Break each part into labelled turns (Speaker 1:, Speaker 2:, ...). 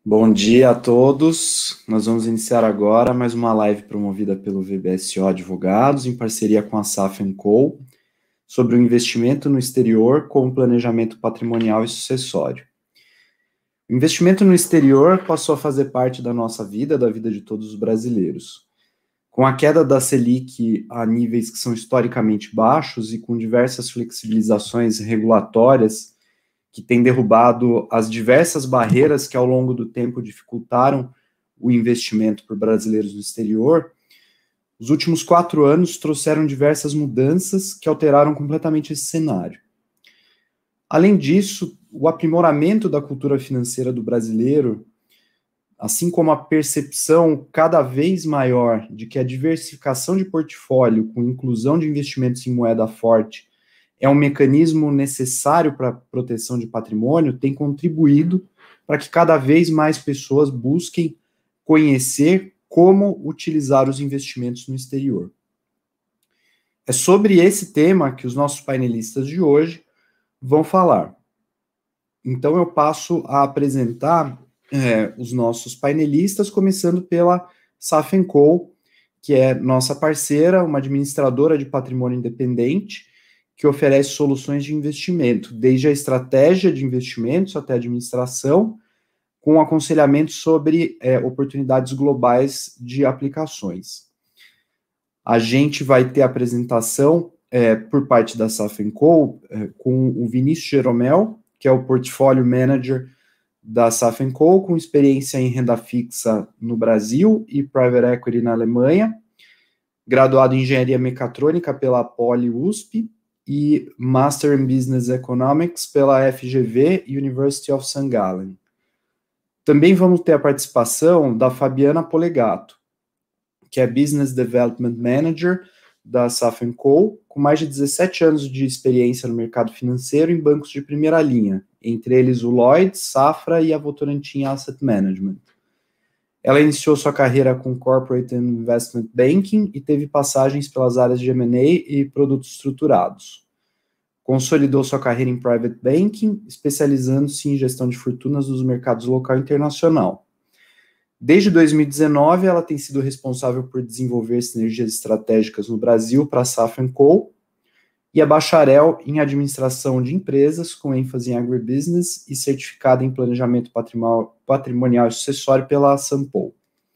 Speaker 1: Bom dia a todos. Nós vamos iniciar agora mais uma live promovida pelo VBSO Advogados, em parceria com a Saf Co, sobre o investimento no exterior com planejamento patrimonial e sucessório. O investimento no exterior passou a fazer parte da nossa vida, da vida de todos os brasileiros. Com a queda da Selic a níveis que são historicamente baixos e com diversas flexibilizações regulatórias que têm derrubado as diversas barreiras que ao longo do tempo dificultaram o investimento por brasileiros no exterior, os últimos 4 anos trouxeram diversas mudanças que alteraram completamente esse cenário. Além disso, o aprimoramento da cultura financeira do brasileiro, assim como a percepção cada vez maior de que a diversificação de portfólio com inclusão de investimentos em moeda forte é um mecanismo necessário para a proteção de patrimônio, tem contribuído para que cada vez mais pessoas busquem conhecer como utilizar os investimentos no exterior. É sobre esse tema que os nossos painelistas de hoje vão falar. Então eu passo a apresentar os nossos painelistas, começando pela Saf Co, que é nossa parceira, uma administradora de patrimônio independente, que oferece soluções de investimento, desde a estratégia de investimentos até a administração, com aconselhamento sobre oportunidades globais de aplicações. A gente vai ter a apresentação por parte da Saf Co, com o Vinícius Jeromel, que é o Portfólio Manager da Saf Co, com experiência em renda fixa no Brasil e Private Equity na Alemanha, graduado em Engenharia Mecatrônica pela Poli USP, e Master in Business Economics pela FGV University of St. Gallen. Também vamos ter a participação da Fabiana Polegato, que é Business Development Manager da Saf Co, com mais de 17 anos de experiência no mercado financeiro em bancos de primeira linha, entre eles o Lloyds, Safra e a Votorantim Asset Management. Ela iniciou sua carreira com Corporate and Investment Banking e teve passagens pelas áreas de M&A e produtos estruturados. Consolidou sua carreira em Private Banking, especializando-se em gestão de fortunas dos mercados local e internacional. Desde 2019, ela tem sido responsável por desenvolver sinergias estratégicas no Brasil para a Saf Co, e é bacharel em administração de empresas, com ênfase em agribusiness e certificada em planejamento patrimonial e sucessório pela Sampo.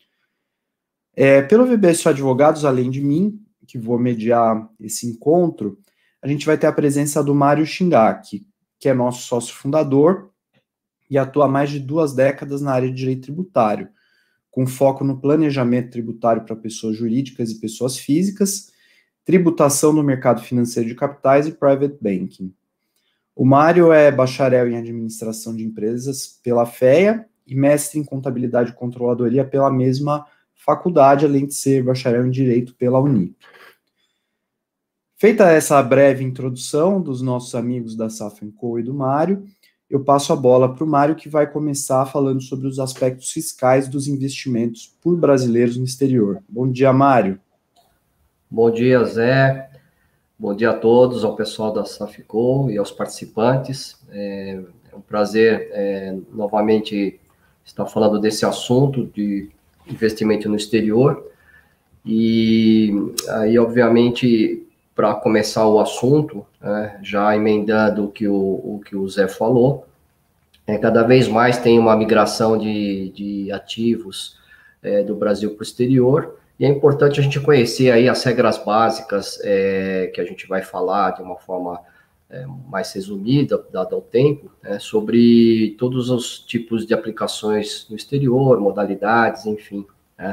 Speaker 1: Pelo VBSO Advogados, além de mim, que vou mediar esse encontro, a gente vai ter a presença do Mário Shingaki, que é nosso sócio fundador e atua há mais de 2 décadas na área de direito tributário, com foco no planejamento tributário para pessoas jurídicas e pessoas físicas, tributação no mercado financeiro de capitais e private banking. O Mário é bacharel em administração de empresas pela FEA e mestre em contabilidade e controladoria pela mesma faculdade, além de ser bacharel em direito pela Unip. Feita essa breve introdução dos nossos amigos da Saf Co e do Mário, eu passo a bola para o Mário, que vai começar falando sobre os aspectos fiscais dos investimentos por brasileiros no exterior. Bom dia, Mário.
Speaker 2: Bom dia, Zé. Bom dia a todos, ao pessoal da Saf Co e aos participantes. É um prazer novamente estar falando desse assunto de investimento no exterior. E aí, obviamente, para começar o assunto, já emendando o que o Zé falou, cada vez mais tem uma migração de ativos do Brasil para o exterior. E é importante a gente conhecer aí as regras básicas que a gente vai falar de uma forma mais resumida, dado ao tempo, sobre todos os tipos de aplicações no exterior, modalidades, enfim.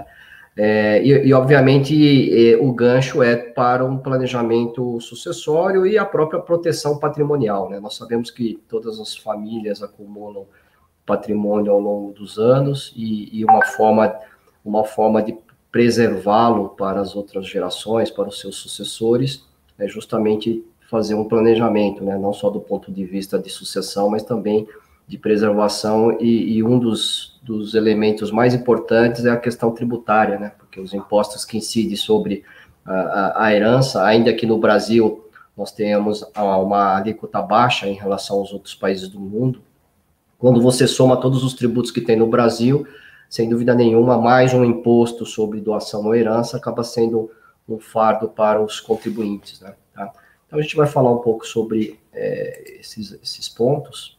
Speaker 2: Obviamente, o gancho é para um planejamento sucessório e a própria proteção patrimonial. Nós sabemos que todas as famílias acumulam patrimônio ao longo dos anos e uma forma de preservá-lo para as outras gerações, para os seus sucessores, é justamente fazer um planejamento, não só do ponto de vista de sucessão, mas também de preservação, e um dos elementos mais importantes é a questão tributária, porque os impostos que incidem sobre a herança, ainda que no Brasil nós tenhamos uma alíquota baixa em relação aos outros países do mundo, Quando você soma todos os tributos que tem no Brasil, sem dúvida nenhuma, mais um imposto sobre doação ou herança acaba sendo um fardo para os contribuintes, né? Tá? Então, a gente vai falar um pouco sobre esses pontos.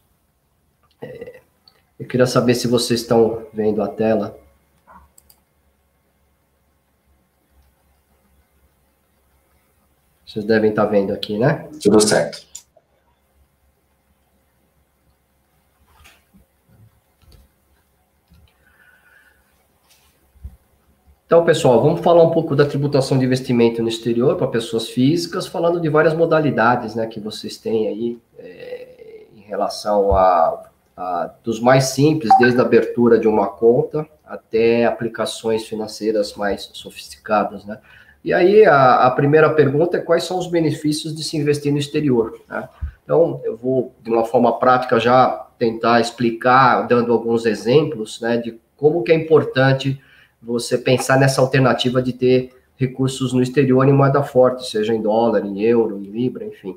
Speaker 2: Eu queria saber se vocês estão vendo a tela. Vocês devem estar vendo aqui, né?
Speaker 1: Tudo certo.
Speaker 2: Então, pessoal, vamos falar um pouco da tributação de investimento no exterior para pessoas físicas, falando de várias modalidades, né, que vocês têm aí em relação dos mais simples, desde a abertura de uma conta até aplicações financeiras mais sofisticadas, né? E aí, a primeira pergunta é quais são os benefícios de se investir no exterior, né? Então, eu vou, de uma forma prática, já tentar explicar, dando alguns exemplos, né, de como que é importante você pensar nessa alternativa de ter recursos no exterior em moeda forte, seja em dólar, em euro, em libra, enfim.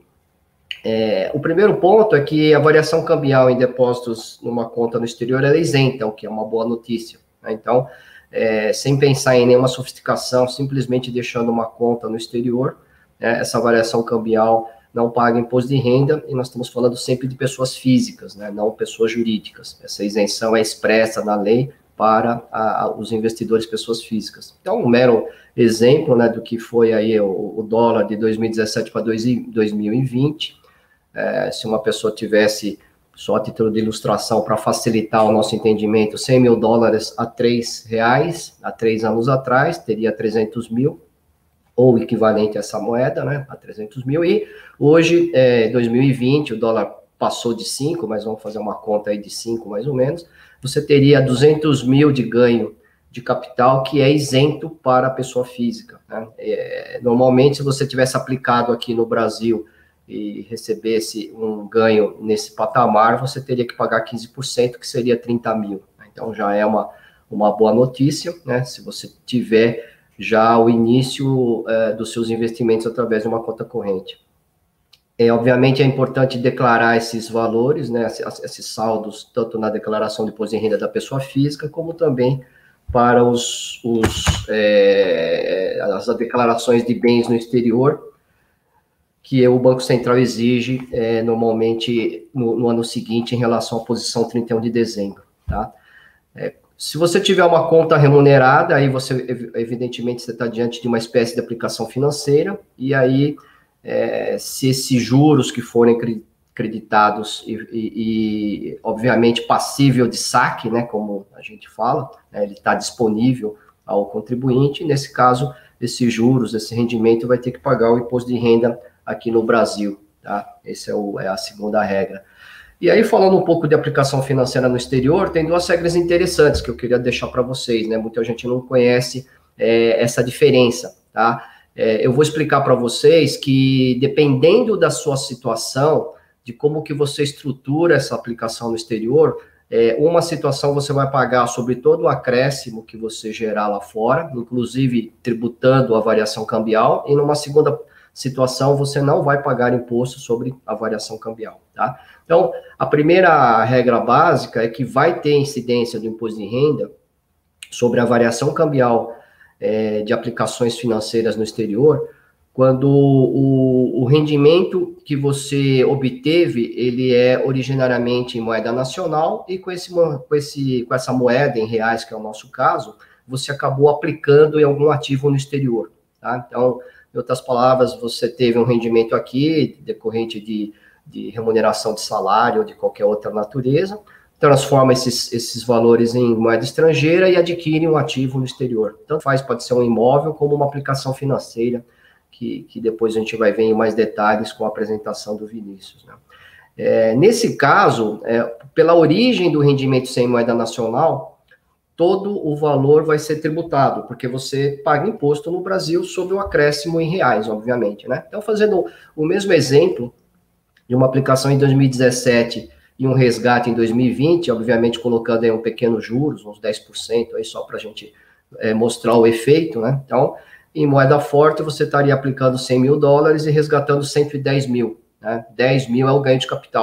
Speaker 2: O primeiro ponto é que a variação cambial em depósitos numa conta no exterior é isenta, o que é uma boa notícia, né? Então, sem pensar em nenhuma sofisticação, simplesmente deixando uma conta no exterior, né, essa variação cambial não paga imposto de renda, e nós estamos falando sempre de pessoas físicas, né, não pessoas jurídicas. Essa isenção é expressa na lei para os investidores pessoas físicas. Então, um mero exemplo, né, do que foi aí o dólar de 2017 para 2020, se uma pessoa tivesse, só a título de ilustração, para facilitar o nosso entendimento, 100 mil dólares a R$3, há 3 anos atrás, teria 300 mil, ou equivalente a essa moeda, né, a 300 mil, e hoje, 2020, o dólar passou de 5, mas vamos fazer uma conta aí de 5 mais ou menos, você teria 200 mil de ganho de capital que é isento para a pessoa física, né? Normalmente, se você tivesse aplicado aqui no Brasil e recebesse um ganho nesse patamar, você teria que pagar 15%, que seria 30 mil. Então, já é uma boa notícia, né? Se você tiver já o início dos seus investimentos através de uma conta corrente. Obviamente, é importante declarar esses valores, né, esses saldos, tanto na declaração de imposto de renda da pessoa física, como também para as declarações de bens no exterior, que o Banco Central exige normalmente no ano seguinte em relação à posição 31 de dezembro, tá? Se você tiver uma conta remunerada, aí evidentemente, você está diante de uma espécie de aplicação financeira, e aí, se esses juros que forem creditados e obviamente, passível de saque, né, como a gente fala, né, ele está disponível ao contribuinte, nesse caso, esses juros, esse rendimento vai ter que pagar o imposto de renda aqui no Brasil, tá? Essa é a segunda regra. E aí, falando um pouco de aplicação financeira no exterior, tem 2 regras interessantes que eu queria deixar para vocês, né? Muita gente não conhece essa diferença, tá? Eu vou explicar para vocês que, dependendo da sua situação, de como que você estrutura essa aplicação no exterior, uma situação você vai pagar sobre todo o acréscimo que você gerar lá fora, inclusive tributando a variação cambial, e numa segunda situação você não vai pagar imposto sobre a variação cambial, tá? Então, a primeira regra básica é que vai ter incidência do imposto de renda sobre a variação cambial de aplicações financeiras no exterior, quando o rendimento que você obteve, ele é originariamente em moeda nacional, e com essa moeda em reais, que é o nosso caso, você acabou aplicando em algum ativo no exterior, tá? Então, em outras palavras, você teve um rendimento aqui, decorrente de remuneração de salário ou de qualquer outra natureza, transforma esses valores em moeda estrangeira e adquire um ativo no exterior. Tanto pode ser um imóvel como uma aplicação financeira, que depois a gente vai ver em mais detalhes com a apresentação do Vinícius, né? Nesse caso, pela origem do rendimento sem moeda nacional, todo o valor vai ser tributado, porque você paga imposto no Brasil sobre o acréscimo em reais, obviamente, né? Então, fazendo o mesmo exemplo de uma aplicação em 2017 e um resgate em 2020, obviamente colocando aí um pequeno juros, uns 10%, aí só para a gente mostrar o efeito, né? Então, em moeda forte, você estaria aplicando 100 mil dólares e resgatando 110 mil, né? 10 mil é o ganho de capital.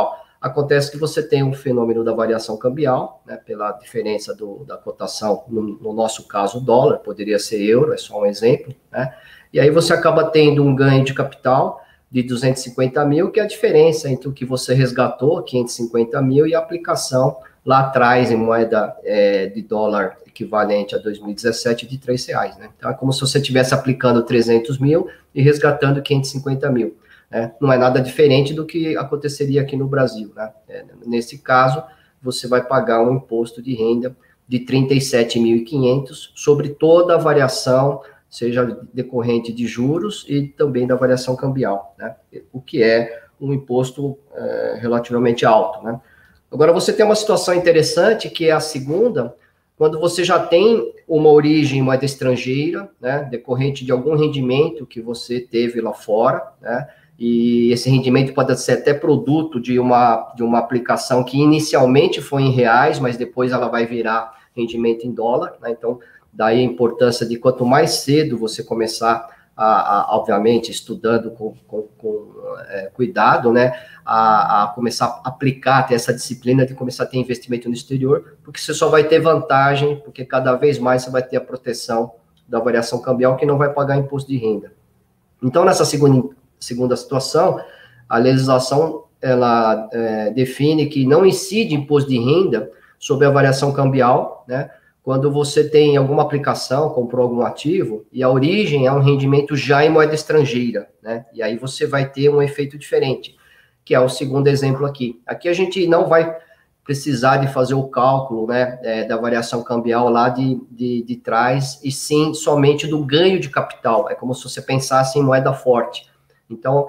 Speaker 2: Acontece que você tem um fenômeno da variação cambial, né, pela diferença da cotação, no nosso caso, o dólar, poderia ser euro, é só um exemplo, né? E aí você acaba tendo um ganho de capital de 250 mil, que é a diferença entre o que você resgatou, 550 mil, e a aplicação lá atrás em moeda de dólar equivalente a 2017 de R$3, né? Então é como se você estivesse aplicando 300 mil e resgatando 550 mil. Não é nada diferente do que aconteceria aqui no Brasil, né? Nesse caso, você vai pagar um imposto de renda de 37.500 sobre toda a variação, seja decorrente de juros e também da variação cambial, né? O que é um imposto relativamente alto, né? Agora, você tem uma situação interessante, que é a segunda, quando você já tem uma origem em moeda estrangeira, né, decorrente de algum rendimento que você teve lá fora, né, e esse rendimento pode ser até produto de uma aplicação que inicialmente foi em reais, mas depois ela vai virar rendimento em dólar, né? Então, daí a importância de quanto mais cedo você começar obviamente, estudando com cuidado, né, a começar a aplicar, ter essa disciplina de começar a ter investimento no exterior, porque você só vai ter vantagem, porque cada vez mais você vai ter a proteção da variação cambial, que não vai pagar imposto de renda. Então, nessa segunda situação, a legislação, ela define que não incide imposto de renda sobre a variação cambial, né, quando você tem alguma aplicação, comprou algum ativo, e a origem é um rendimento já em moeda estrangeira, né? E aí você vai ter um efeito diferente, que é o segundo exemplo aqui. Aqui a gente não vai precisar de fazer o cálculo, né, da variação cambial lá de trás, e sim somente do ganho de capital. É como se você pensasse em moeda forte. Então,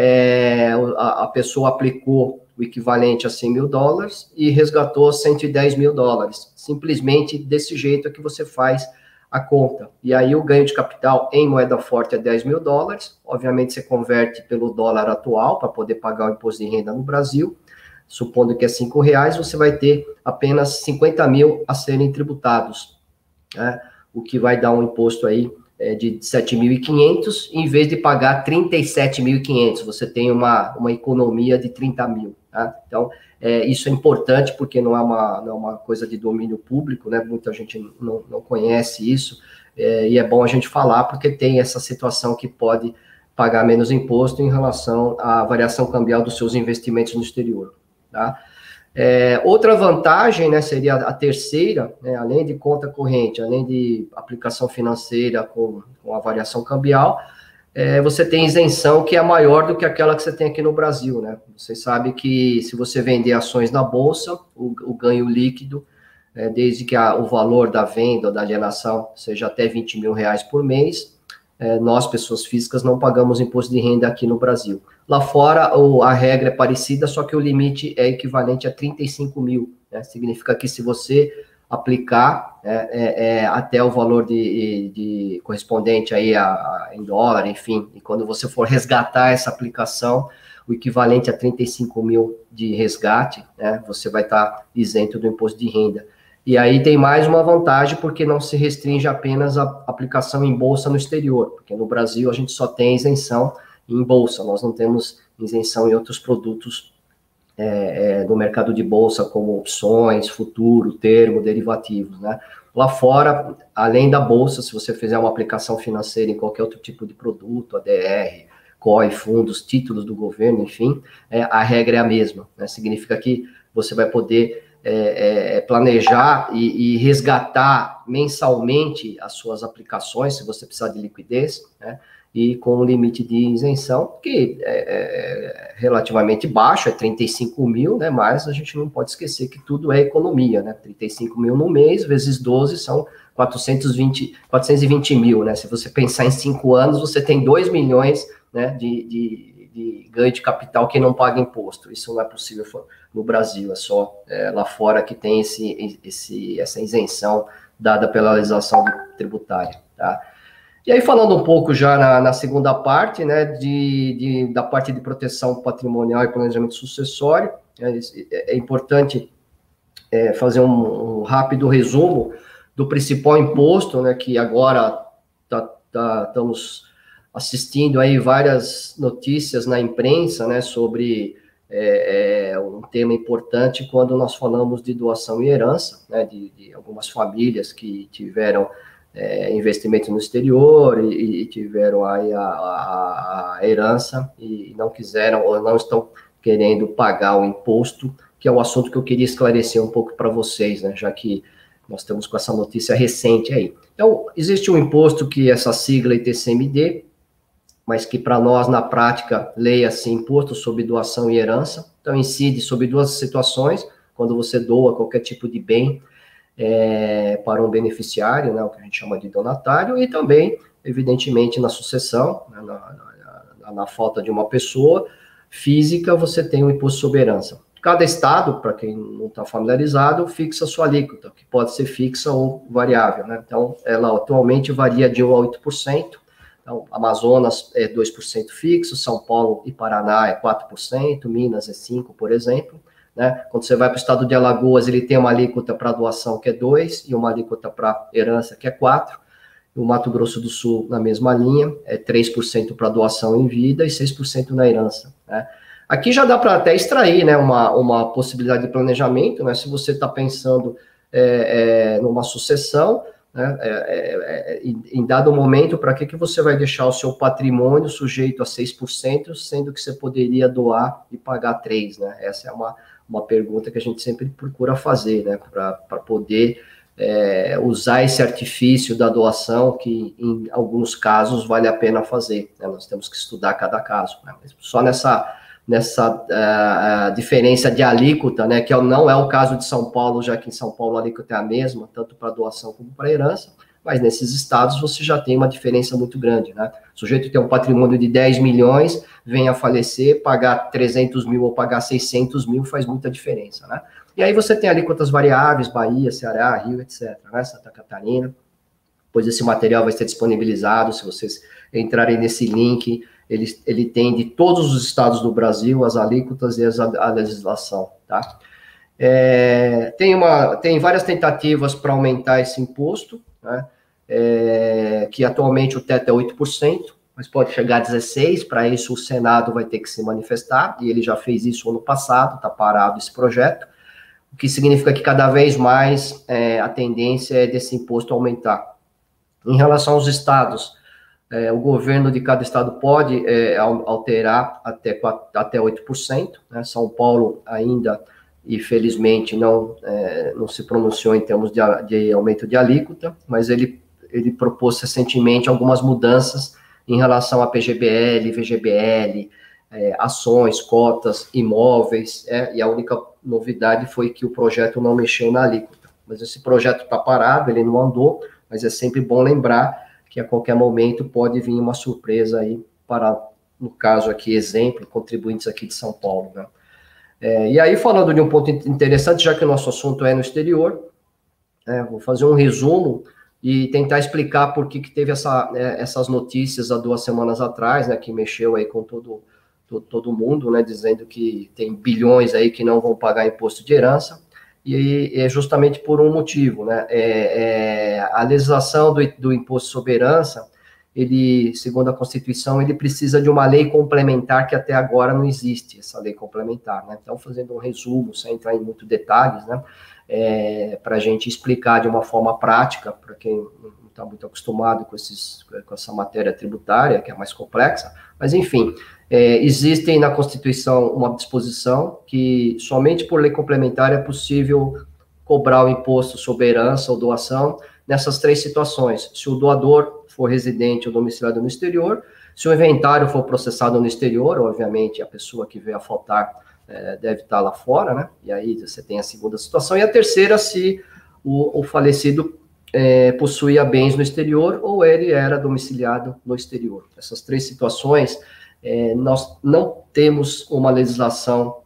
Speaker 2: a pessoa aplicou o equivalente a 100 mil dólares e resgatou 110 mil dólares. Simplesmente desse jeito é que você faz a conta. E aí o ganho de capital em moeda forte é 10 mil dólares. Obviamente você converte pelo dólar atual para poder pagar o imposto de renda no Brasil. Supondo que é R$5, você vai ter apenas 50 mil a serem tributados, né? O que vai dar um imposto aí de 7.500, em vez de pagar 37.500, você tem uma economia de 30 mil, tá? Então, isso é importante, porque não é uma coisa de domínio público, né? Muita gente não conhece isso, e é bom a gente falar, porque tem essa situação que pode pagar menos imposto em relação à variação cambial dos seus investimentos no exterior, tá? Outra vantagem, né, seria a terceira, né, além de conta corrente, além de aplicação financeira com a variação cambial, você tem isenção que é maior do que aquela que você tem aqui no Brasil, né? Você sabe que se você vender ações na Bolsa, o ganho líquido, desde que o valor da venda ou da alienação seja até 20 mil reais por mês, nós, pessoas físicas, não pagamos imposto de renda aqui no Brasil. Lá fora, a regra é parecida, só que o limite é equivalente a 35 mil, né? Significa que se você aplicar até o valor de correspondente aí em dólar, enfim, e quando você for resgatar essa aplicação, o equivalente a 35 mil de resgate, né, você vai estar isento do imposto de renda. E aí tem mais uma vantagem, porque não se restringe apenas a aplicação em bolsa no exterior, porque no Brasil a gente só tem isenção em bolsa, nós não temos isenção em outros produtos do mercado de bolsa, como opções, futuro, termo, derivativos, né? Lá fora, além da bolsa, se você fizer uma aplicação financeira em qualquer outro tipo de produto, ADR, COI, fundos, títulos do governo, enfim, a regra é a mesma, né? Significa que você vai poder planejar e resgatar mensalmente as suas aplicações, se você precisar de liquidez, né? E com um limite de isenção, que é relativamente baixo, é 35 mil, né? Mas a gente não pode esquecer que tudo é economia, né? 35 mil no mês, vezes 12, são 420 mil, né? Se você pensar em 5 anos, você tem 2 milhões, né, de ganho de capital que não paga imposto. Isso não é possível no Brasil, é só lá fora que tem essa isenção dada pela legislação tributária, tá? E aí, falando um pouco já na segunda parte, né, da parte de proteção patrimonial e planejamento sucessório, é importante fazer um rápido resumo do principal imposto, né, que agora estamos assistindo aí várias notícias na imprensa, né, sobre um tema importante quando nós falamos de doação e herança, né, de algumas famílias que tiveram investimento no exterior e tiveram aí a herança e não quiseram ou não estão querendo pagar o imposto, que é o assunto que eu queria esclarecer um pouco para vocês, né, já que nós estamos com essa notícia recente aí. Então, existe um imposto que essa sigla ITCMD, mas que para nós, na prática, leia-se Imposto sobre Doação e Herança. Então, incide sobre duas situações, quando você doa qualquer tipo de bem para um beneficiário, né, o que a gente chama de donatário, e também, evidentemente, na sucessão, né, na falta de uma pessoa física, você tem o imposto sobre herança. Cada estado, para quem não está familiarizado, fixa sua alíquota, que pode ser fixa ou variável, né? Então, ela atualmente varia de 1% a 8%. Então, Amazonas é 2% fixo, São Paulo e Paraná é 4%, Minas é 5%, por exemplo. Né? Quando você vai para o estado de Alagoas, ele tem uma alíquota para doação que é 2% e uma alíquota para herança que é 4%. O Mato Grosso do Sul, na mesma linha, é 3% para doação em vida e 6% na herança. Né? Aqui já dá para até extrair, né, uma possibilidade de planejamento, né, se você está pensando numa sucessão, né, em dado momento, para que você vai deixar o seu patrimônio sujeito a 6%, sendo que você poderia doar e pagar 3%, né? Essa é uma pergunta que a gente sempre procura fazer, né, para poder usar esse artifício da doação, que em alguns casos vale a pena fazer, né? Nós temos que estudar cada caso, né? Só nessa diferença de alíquota, né, que não é o caso de São Paulo, já que em São Paulo a alíquota é a mesma, tanto para doação como para herança, mas nesses estados você já tem uma diferença muito grande, né? O sujeito tem um patrimônio de 10 milhões, vem a falecer, pagar 300 mil ou pagar 600 mil faz muita diferença, né? E aí você tem alíquotas variáveis, Bahia, Ceará, Rio, etc., né? Santa Catarina. Depois esse material vai ser disponibilizado, se vocês entrarem nesse link, ele tem de todos os estados do Brasil as alíquotas e a legislação, tá? Tem várias tentativas para aumentar esse imposto, né? Que atualmente o teto é 8%, mas pode chegar a 16%, para isso o Senado vai ter que se manifestar, e ele já fez isso ano passado, está parado esse projeto, o que significa que cada vez mais a tendência é desse imposto aumentar. Em relação aos estados, o governo de cada estado pode alterar até 8%, né? São Paulo ainda, infelizmente, não se pronunciou em termos de aumento de alíquota, mas ele propôs recentemente algumas mudanças em relação a PGBL, VGBL, ações, cotas, imóveis, e a única novidade foi que o projeto não mexeu na alíquota. Mas esse projeto está parado, ele não andou, mas é sempre bom lembrar que a qualquer momento pode vir uma surpresa aí para, no caso aqui, exemplo, contribuintes aqui de São Paulo, né? E aí, falando de um ponto interessante, já que o nosso assunto é no exterior, vou fazer um resumo e tentar explicar por que teve essas notícias há 2 semanas atrás, né, que mexeu aí com todo mundo, né, dizendo que tem bilhões aí que não vão pagar imposto de herança. E é justamente por um motivo, né? A legislação do imposto sobre herança, ele, segundo a Constituição, ele precisa de uma lei complementar que até agora não existe, essa lei complementar, né? Então, fazendo um resumo, sem entrar em muitos detalhes, né? Para a gente explicar de uma forma prática, para quem não está muito acostumado com essa matéria tributária, que é mais complexa, mas, enfim, existem na Constituição uma disposição que somente por lei complementar é possível cobrar o imposto sobre herança ou doação nessas 3 situações: se o doador for residente ou domiciliado no exterior, se o inventário for processado no exterior, obviamente a pessoa que veio a faltar deve estar lá fora, né? E aí você tem a segunda situação, e a terceira, se o falecido possuía bens no exterior ou ele era domiciliado no exterior. Essas 3 situações, nós não temos uma legislação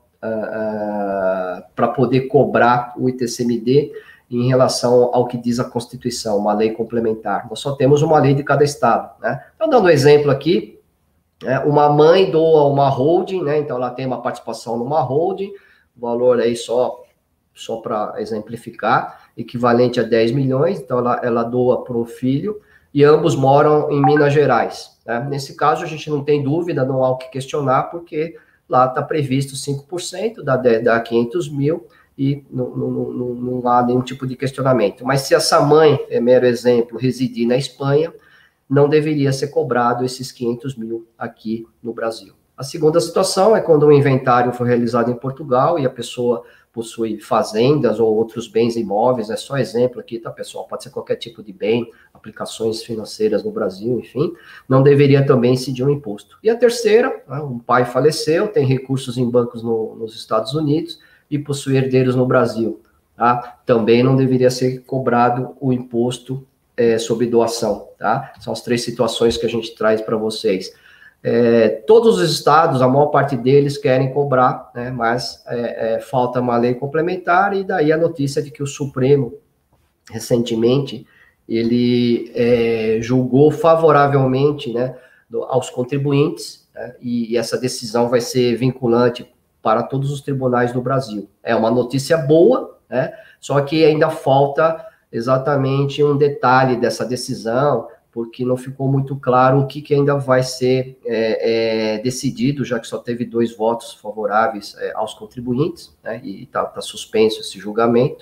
Speaker 2: para poder cobrar o ITCMD em relação ao que diz a Constituição, uma lei complementar. Nós só temos uma lei de cada estado, né? Então, dando um exemplo aqui, uma mãe doa uma holding, né? Então, ela tem uma participação numa holding, valor aí só para exemplificar, equivalente a 10 milhões, então ela doa para um filho, e ambos moram em Minas Gerais, né? Nesse caso, a gente não tem dúvida, não há o que questionar, porque lá está previsto 5%, dá 500 mil, e não há nenhum tipo de questionamento. Mas se essa mãe, mero exemplo, residir na Espanha, não deveria ser cobrado esses 500 mil aqui no Brasil. A segunda situação é quando o inventário foi realizado em Portugal e a pessoa possui fazendas ou outros bens imóveis, é só exemplo aqui, tá, pessoal? Pode ser qualquer tipo de bem, aplicações financeiras no Brasil, enfim, não deveria também incidir um imposto. E a terceira, um pai faleceu, tem recursos em bancos nos Estados Unidos e possui herdeiros no Brasil, tá? Também não deveria ser cobrado o imposto sobre doação, tá? São as 3 situações que a gente traz para vocês. Todos os estados, a maior parte deles querem cobrar, né, mas falta uma lei complementar, e daí a notícia de que o Supremo, recentemente, ele julgou favoravelmente, né, aos contribuintes, né, e essa decisão vai ser vinculante para todos os tribunais do Brasil. É uma notícia boa, né, só que ainda falta exatamente um detalhe dessa decisão, porque não ficou muito claro o que ainda vai ser decidido, já que só teve 2 votos favoráveis aos contribuintes, né, e está suspenso esse julgamento,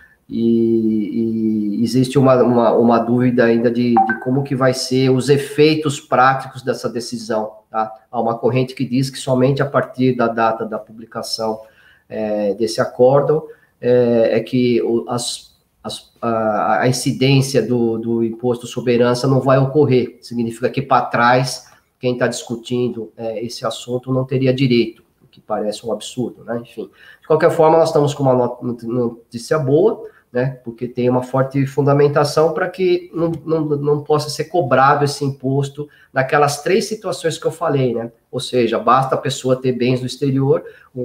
Speaker 2: e existe uma dúvida ainda de como que vai ser os efeitos práticos dessa decisão, tá? Há uma corrente que diz que somente a partir da data da publicação desse acórdão que a incidência do imposto sobre herança não vai ocorrer. Significa que para trás, quem está discutindo esse assunto não teria direito, o que parece um absurdo, né? Enfim, de qualquer forma, nós estamos com uma notícia boa, né? Porque tem uma forte fundamentação para que não possa ser cobrado esse imposto naquelas 3 situações que eu falei, né? Ou seja, basta a pessoa ter bens no exterior,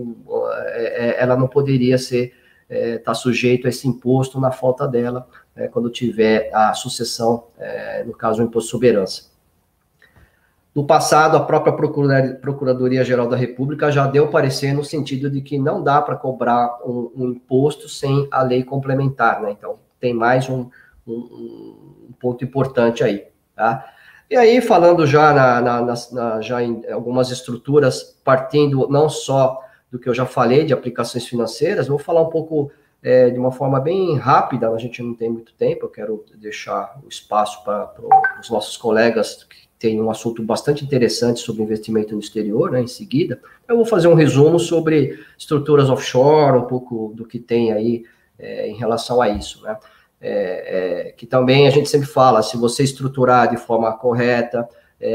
Speaker 2: ela não poderia ser está sujeito a esse imposto na falta dela, quando tiver a sucessão, no caso, o imposto sobre herança. No passado, a própria Procuradoria-Geral da República já deu parecer no sentido de que não dá para cobrar um imposto sem a lei complementar, né? Então, tem mais um ponto importante aí, tá? E aí, falando já, já em algumas estruturas, partindo não só do que eu já falei de aplicações financeiras, vou falar um pouco de uma forma bem rápida, a gente não tem muito tempo, eu quero deixar o espaço para os nossos colegas que têm um assunto bastante interessante sobre investimento no exterior, né, em seguida. Eu vou fazer um resumo sobre estruturas offshore, um pouco do que tem aí em relação a isso, né? Que também a gente sempre fala, se você estruturar de forma correta,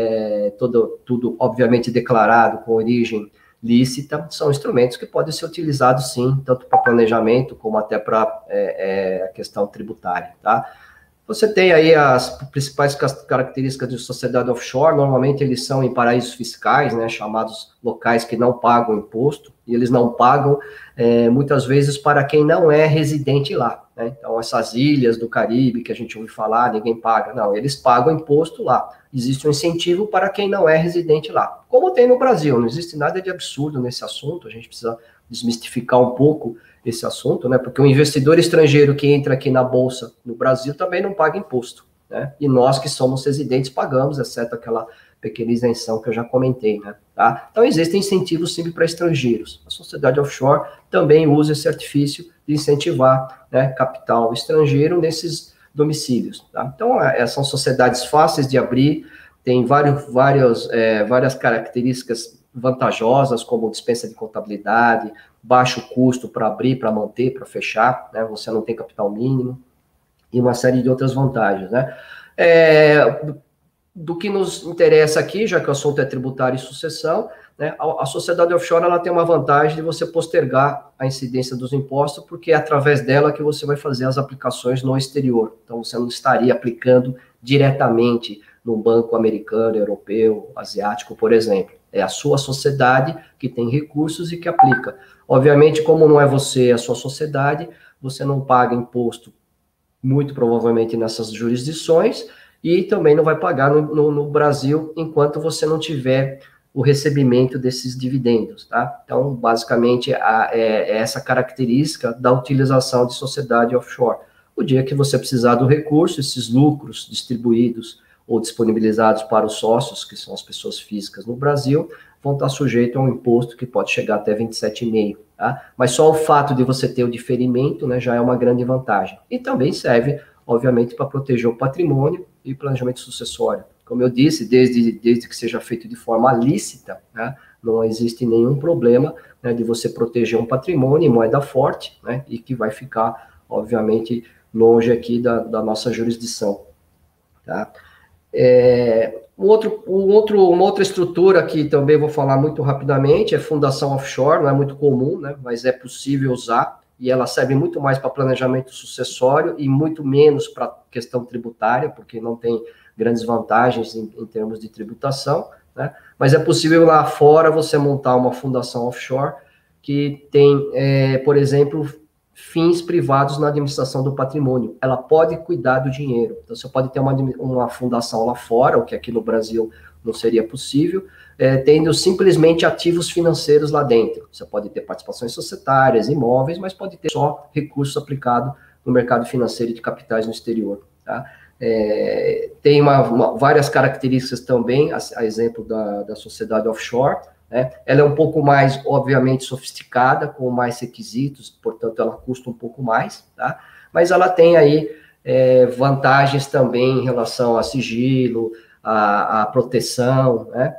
Speaker 2: tudo obviamente declarado com origem lícita, são instrumentos que podem ser utilizados, sim, tanto para planejamento, como até para a questão tributária, tá? Você tem aí as principais características de sociedade offshore, normalmente eles são em paraísos fiscais, né, chamados locais que não pagam imposto, e eles não pagam, muitas vezes, para quem não é residente lá, né? Então, essas ilhas do Caribe que a gente ouve falar, ninguém paga, não, eles pagam imposto lá. Existe um incentivo para quem não é residente lá. Como tem no Brasil, não existe nada de absurdo nesse assunto, a gente precisa desmistificar um pouco esse assunto, né? Porque o investidor estrangeiro que entra aqui na Bolsa no Brasil também não paga imposto, né? E nós que somos residentes pagamos, exceto aquela pequena isenção que eu já comentei, né? Tá? Então, existem incentivos sempre para estrangeiros. A sociedade offshore também usa esse artifício de incentivar, né, capital estrangeiro nesses domicílios, tá? Então, são sociedades fáceis de abrir, tem várias características vantajosas, como dispensa de contabilidade, baixo custo para abrir, para manter, para fechar, né? Você não tem capital mínimo, e uma série de outras vantagens, né? Do que nos interessa aqui, já que o assunto é tributário e sucessão, né, a sociedade offshore ela tem uma vantagem de você postergar a incidência dos impostos, porque é através dela que você vai fazer as aplicações no exterior. Então, você não estaria aplicando diretamente no banco americano, europeu, asiático, por exemplo. É a sua sociedade que tem recursos e que aplica. Obviamente, como não é você, a sua sociedade, você não paga imposto, muito provavelmente, nessas jurisdições, e também não vai pagar no Brasil enquanto você não tiver o recebimento desses dividendos, tá? Então, basicamente, é essa característica da utilização de sociedade offshore. O dia que você precisar do recurso, esses lucros distribuídos ou disponibilizados para os sócios, que são as pessoas físicas no Brasil, vão estar sujeitos a um imposto que pode chegar até 27,5%. Tá? Mas só o fato de você ter o diferimento, né, já é uma grande vantagem. E também serve, obviamente, para proteger o patrimônio e planejamento sucessório. Como eu disse, desde que seja feito de forma lícita, né, não existe nenhum problema, né, de você proteger um patrimônio em moeda forte, né, e que vai ficar, obviamente, longe aqui da nossa jurisdição. Tá? Uma outra estrutura que também vou falar muito rapidamente é fundação offshore, não é muito comum, né, mas é possível usar, e ela serve muito mais para planejamento sucessório e muito menos para questão tributária, porque não tem grandes vantagens em termos de tributação, né, mas é possível lá fora você montar uma fundação offshore que tem, por exemplo, fins privados na administração do patrimônio. Ela pode cuidar do dinheiro. Então, você pode ter uma fundação lá fora, o que aqui no Brasil não seria possível, tendo simplesmente ativos financeiros lá dentro. Você pode ter participações societárias, imóveis, mas pode ter só recursos aplicados no mercado financeiro e de capitais no exterior. Tá? Tem várias características também, a exemplo da sociedade offshore, né? Ela é um pouco mais, obviamente, sofisticada, com mais requisitos, portanto, ela custa um pouco mais, tá? Mas ela tem aí vantagens também em relação a sigilo, a proteção, né?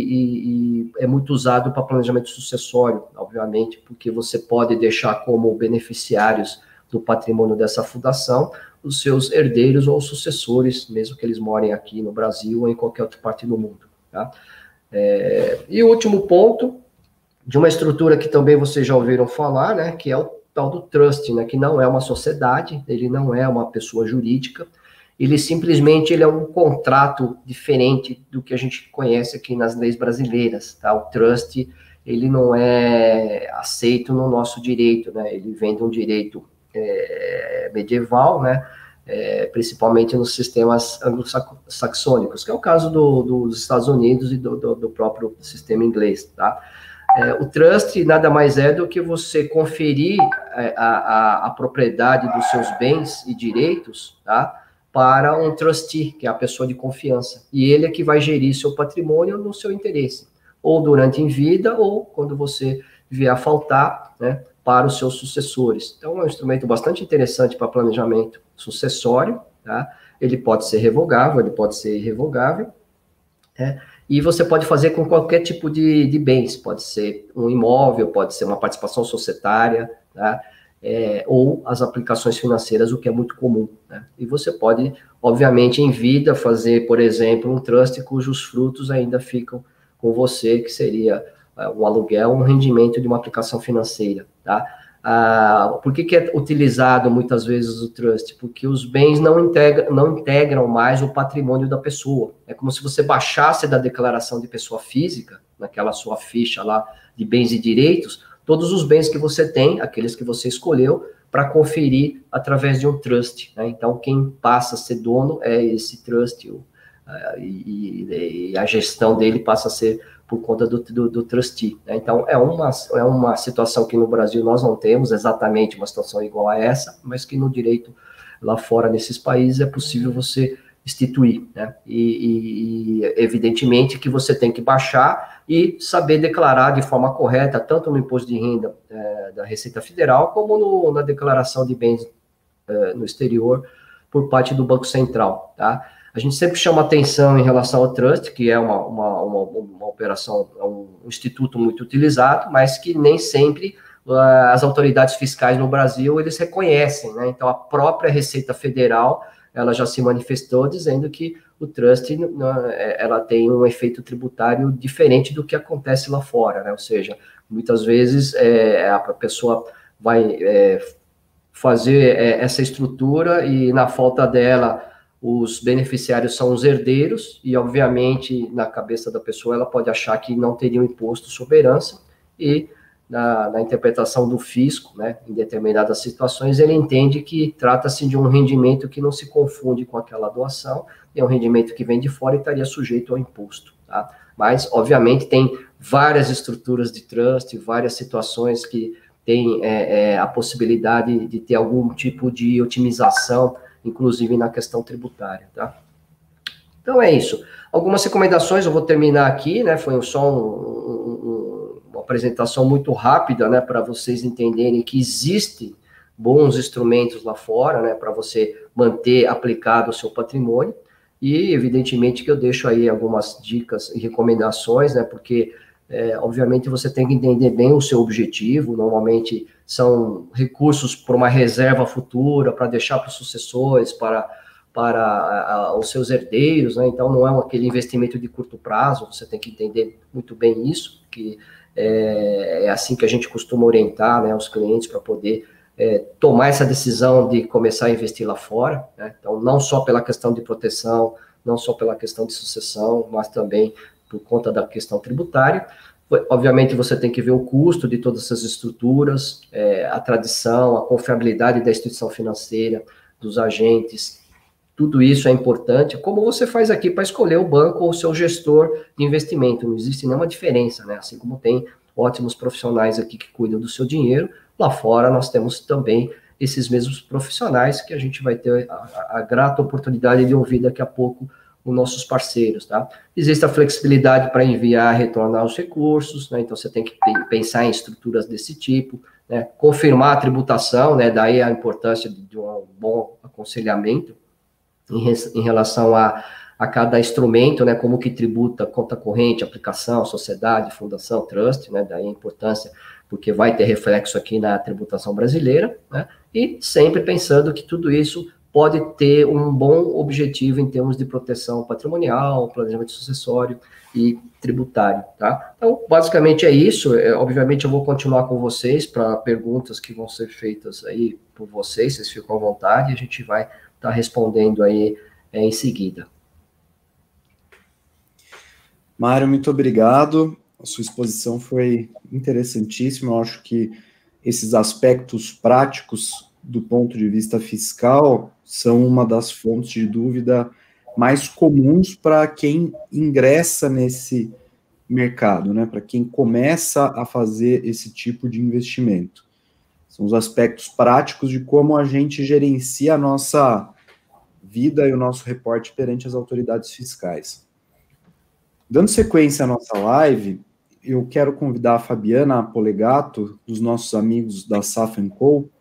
Speaker 2: E é muito usado para planejamento sucessório, obviamente, porque você pode deixar como beneficiários do patrimônio dessa fundação os seus herdeiros ou sucessores, mesmo que eles morem aqui no Brasil ou em qualquer outra parte do mundo, tá? E o último ponto, de uma estrutura que também vocês já ouviram falar, né, que é o tal do trust, né, que não é uma sociedade, ele não é uma pessoa jurídica, ele simplesmente é um contrato diferente do que a gente conhece aqui nas leis brasileiras, tá? O trust, ele não é aceito no nosso direito, né, ele vem de um direito medieval, né, principalmente nos sistemas anglo-saxônicos, que é o caso dos Estados Unidos e do próprio sistema inglês, tá? O trust nada mais é do que você conferir a propriedade dos seus bens e direitos, tá, para um trustee, que é a pessoa de confiança, e ele é que vai gerir seu patrimônio no seu interesse, ou durante em vida, ou quando você vier a faltar, né, para os seus sucessores. Então, é um instrumento bastante interessante para planejamento sucessório, tá? Ele pode ser revogável, ele pode ser irrevogável, né? E você pode fazer com qualquer tipo de bens, pode ser um imóvel, pode ser uma participação societária, tá? Ou as aplicações financeiras, o que é muito comum, né? E você pode, obviamente, em vida, fazer, por exemplo, um trust cujos frutos ainda ficam com você, que seria um aluguel, um rendimento de uma aplicação financeira, tá? Por que é utilizado muitas vezes o trust? Porque os bens não integram mais o patrimônio da pessoa. É como se você baixasse da declaração de pessoa física, naquela sua ficha lá de bens e direitos, todos os bens que você tem, aqueles que você escolheu, para conferir através de um trust, né? Então, quem passa a ser dono é esse trust, e a gestão dele passa a ser por conta do trustee, né? Então, é uma situação que no Brasil nós não temos exatamente uma situação igual a essa, mas que no direito lá fora, nesses países, é possível você instituir, né? E evidentemente que você tem que baixar e saber declarar de forma correta, tanto no imposto de renda da Receita Federal, como na declaração de bens no exterior por parte do Banco Central, tá? A gente sempre chama atenção em relação ao trust, que é uma operação, um instituto muito utilizado, mas que nem sempre as autoridades fiscais no Brasil, eles reconhecem, né? Então, a própria Receita Federal, ela já se manifestou dizendo que o trust, ela tem um efeito tributário diferente do que acontece lá fora, né? Ou seja, muitas vezes a pessoa vai fazer essa estrutura e, na falta dela, os beneficiários são os herdeiros, e, obviamente, na cabeça da pessoa, ela pode achar que não teria um imposto sobre herança, e na interpretação do fisco, né, em determinadas situações, ele entende que trata-se de um rendimento que não se confunde com aquela doação, é um rendimento que vem de fora e estaria sujeito ao imposto, tá? Mas, obviamente, tem várias estruturas de trust, várias situações que têm a possibilidade de ter algum tipo de otimização, inclusive na questão tributária, tá? Então é isso. Algumas recomendações, eu vou terminar aqui, né? Foi só uma apresentação muito rápida, né? Para vocês entenderem que existem bons instrumentos lá fora, né? Para você manter aplicado o seu patrimônio. E, evidentemente, que eu deixo aí algumas dicas e recomendações, né? Porque, obviamente, você tem que entender bem o seu objetivo. Normalmente, são recursos para uma reserva futura, para deixar para os sucessores, para os seus herdeiros, né? Então, não é aquele investimento de curto prazo, você tem que entender muito bem isso, que é assim que a gente costuma orientar, né, os clientes para poder tomar essa decisão de começar a investir lá fora, né? Então, não só pela questão de proteção, não só pela questão de sucessão, mas também por conta da questão tributária. Obviamente, você tem que ver o custo de todas essas estruturas, a tradição, a confiabilidade da instituição financeira, dos agentes. Tudo isso é importante, como você faz aqui para escolher o banco ou o seu gestor de investimento. Não existe nenhuma diferença, né? Assim como tem ótimos profissionais aqui que cuidam do seu dinheiro, lá fora nós temos também esses mesmos profissionais que a gente vai ter a grata oportunidade de ouvir daqui a pouco os nossos parceiros, tá? Existe a flexibilidade para enviar e retornar os recursos, né? Então você tem que pensar em estruturas desse tipo, né? Confirmar a tributação, né? Daí a importância de um bom aconselhamento em relação a cada instrumento, né, como que tributa conta corrente, aplicação, sociedade, fundação, trust, né, daí a importância, porque vai ter reflexo aqui na tributação brasileira, né, e sempre pensando que tudo isso pode ter um bom objetivo em termos de proteção patrimonial, planejamento sucessório e tributário, tá? Então, basicamente é isso. Obviamente eu vou continuar com vocês para perguntas que vão ser feitas aí por vocês ficam à vontade, e a gente vai estar respondendo aí em seguida.
Speaker 1: Mário, muito obrigado. A sua exposição foi interessantíssima. Eu acho que esses aspectos práticos do ponto de vista fiscal são uma das fontes de dúvida mais comuns para quem ingressa nesse mercado, né? Para quem começa a fazer esse tipo de investimento. São os aspectos práticos de como a gente gerencia a nossa vida e o nosso reporte perante as autoridades fiscais. Dando sequência à nossa live, eu quero convidar a Fabiana Polegato, dos nossos amigos da Safra & Co.,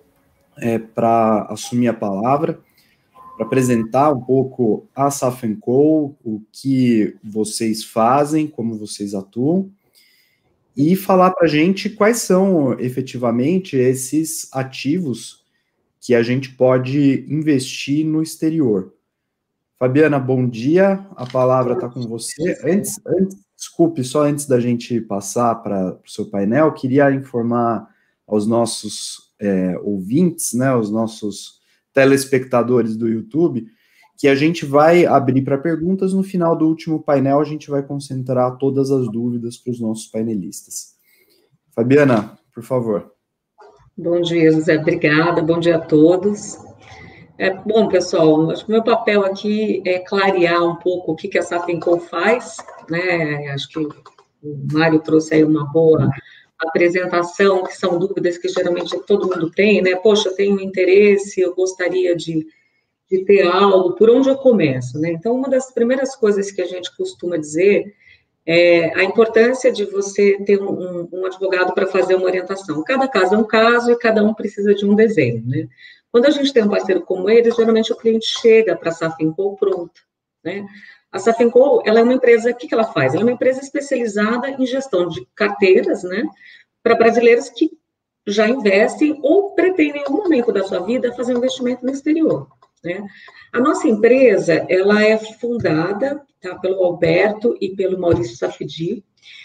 Speaker 1: para assumir a palavra, para apresentar um pouco a Safra & Co., o que vocês fazem, como vocês atuam, e falar para a gente quais são, efetivamente, esses ativos que a gente pode investir no exterior. Fabiana, bom dia, a palavra está com você. Desculpe, só antes da gente passar para o seu painel, queria informar aos nossos ouvintes, né, aos nossos telespectadores do YouTube, que a gente vai abrir para perguntas. No final do último painel, a gente vai concentrar todas as dúvidas para os nossos painelistas. Fabiana, por favor.
Speaker 3: Bom dia, José, obrigada, bom dia a todos. Bom, pessoal, acho que o meu papel aqui é clarear um pouco o que a Safra & Co. faz, né? Acho que o Mário trouxe aí uma boa apresentação, que são dúvidas que geralmente todo mundo tem, né? Poxa, eu tenho interesse, eu gostaria de ter algo, por onde eu começo, né? Então, uma das primeiras coisas que a gente costuma dizer é a importância de você ter um advogado para fazer uma orientação. Cada caso é um caso e cada um precisa de um desenho, né? Quando a gente tem um parceiro como ele, geralmente o cliente chega para a Safra & Co. pronto, né? A Safra & Co., ela é uma empresa, o que ela faz? Ela é uma empresa especializada em gestão de carteiras, né, para brasileiros que já investem ou pretendem, em algum momento da sua vida, fazer um investimento no exterior, né? A nossa empresa, ela é fundada, tá, pelo Alberto e pelo Maurício Safidi.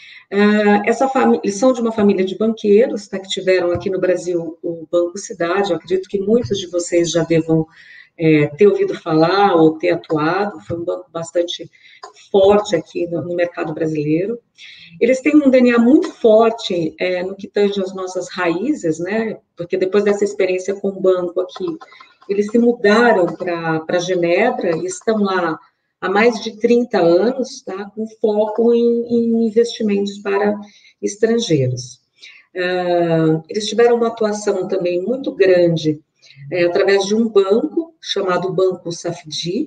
Speaker 3: Eles são de uma família de banqueiros, tá, que tiveram aqui no Brasil o Banco Cidade. Eu acredito que muitos de vocês já devam ter ouvido falar ou ter atuado. Foi um banco bastante forte aqui no mercado brasileiro. Eles têm um DNA muito forte no que tange às nossas raízes, né? Porque depois dessa experiência com o banco aqui, eles se mudaram para Genebra e estão lá há mais de 30 anos, tá, com foco em investimentos para estrangeiros. Eles tiveram uma atuação também muito grande através de um banco chamado Banco Safidi,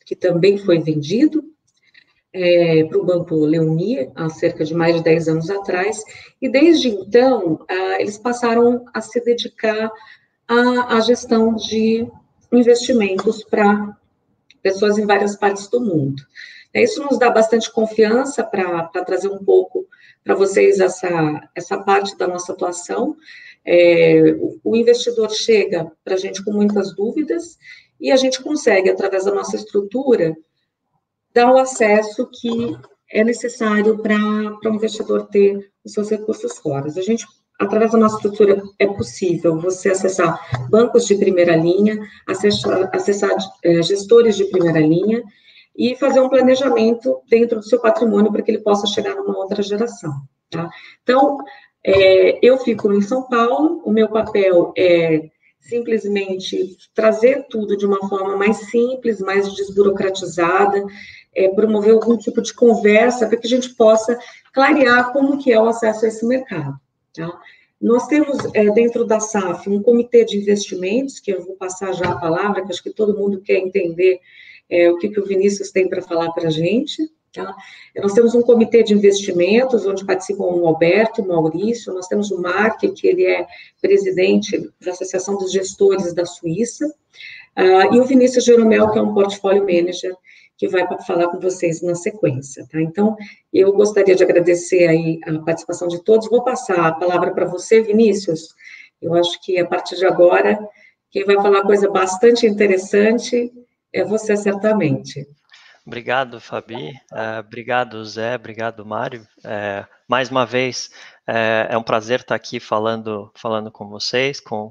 Speaker 3: que também foi vendido para o Banco Leumi, há cerca de mais de 10 anos atrás, e desde então, eles passaram a se dedicar à gestão de investimentos para pessoas em várias partes do mundo. Isso nos dá bastante confiança para trazer um pouco para vocês essa parte da nossa atuação. O investidor chega para a gente com muitas dúvidas e a gente consegue, através da nossa estrutura, dar o acesso que é necessário para o investidor ter os seus recursos fora. A gente, através da nossa estrutura, é possível você acessar bancos de primeira linha, acessar gestores de primeira linha e fazer um planejamento dentro do seu patrimônio para que ele possa chegar numa outra geração. Tá? Então, eu fico em São Paulo, o meu papel é simplesmente trazer tudo de uma forma mais simples, mais desburocratizada, promover algum tipo de conversa para que a gente possa clarear como que é o acesso a esse mercado. Tá? Nós temos, dentro da SAF, um comitê de investimentos, que eu vou passar já a palavra, que acho que todo mundo quer entender o que o Vinícius tem para falar para a gente. Tá? Nós temos um comitê de investimentos, onde participam o Alberto, o Maurício, nós temos o Mark, que ele é presidente da Associação dos Gestores da Suíça, e o Vinícius Jeromel, que é um portfólio manager, que vai falar com vocês na sequência, tá? Então, eu gostaria de agradecer aí a participação de todos. Vou passar a palavra para você, Vinícius. Eu acho que, a partir de agora, quem vai falar coisa bastante interessante é você, certamente.
Speaker 4: Obrigado, Fabi. Obrigado, Zé. Obrigado, Mário. Mais uma vez, é um prazer estar aqui falando com vocês, com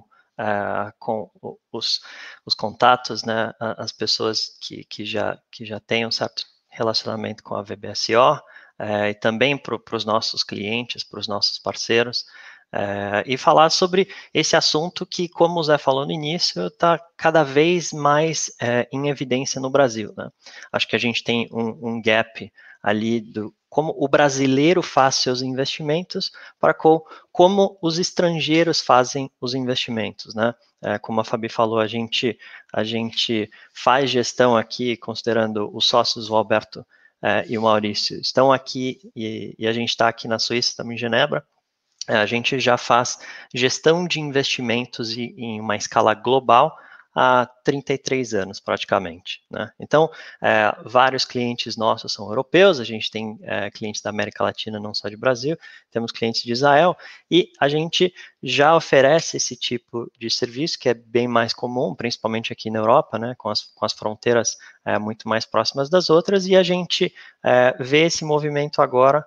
Speaker 4: os contatos, né, as pessoas que já têm um certo relacionamento com a VBSO, e também para os nossos clientes, para os nossos parceiros, e falar sobre esse assunto que, como o Zé falou no início, está cada vez mais em evidência no Brasil, né? Acho que a gente tem um gap ali do como o brasileiro faz seus investimentos para como os estrangeiros fazem os investimentos, né? Como a Fabi falou, a gente faz gestão aqui, considerando os sócios, o Alberto e o Maurício, estão aqui e a gente está aqui na Suíça, estamos em Genebra. A gente já faz gestão de investimentos em uma escala global há 33 anos, praticamente, né? Então, vários clientes nossos são europeus, a gente tem clientes da América Latina, não só de Brasil, temos clientes de Israel, e a gente já oferece esse tipo de serviço, que é bem mais comum, principalmente aqui na Europa, né, com as fronteiras muito mais próximas das outras, e a gente vê esse movimento agora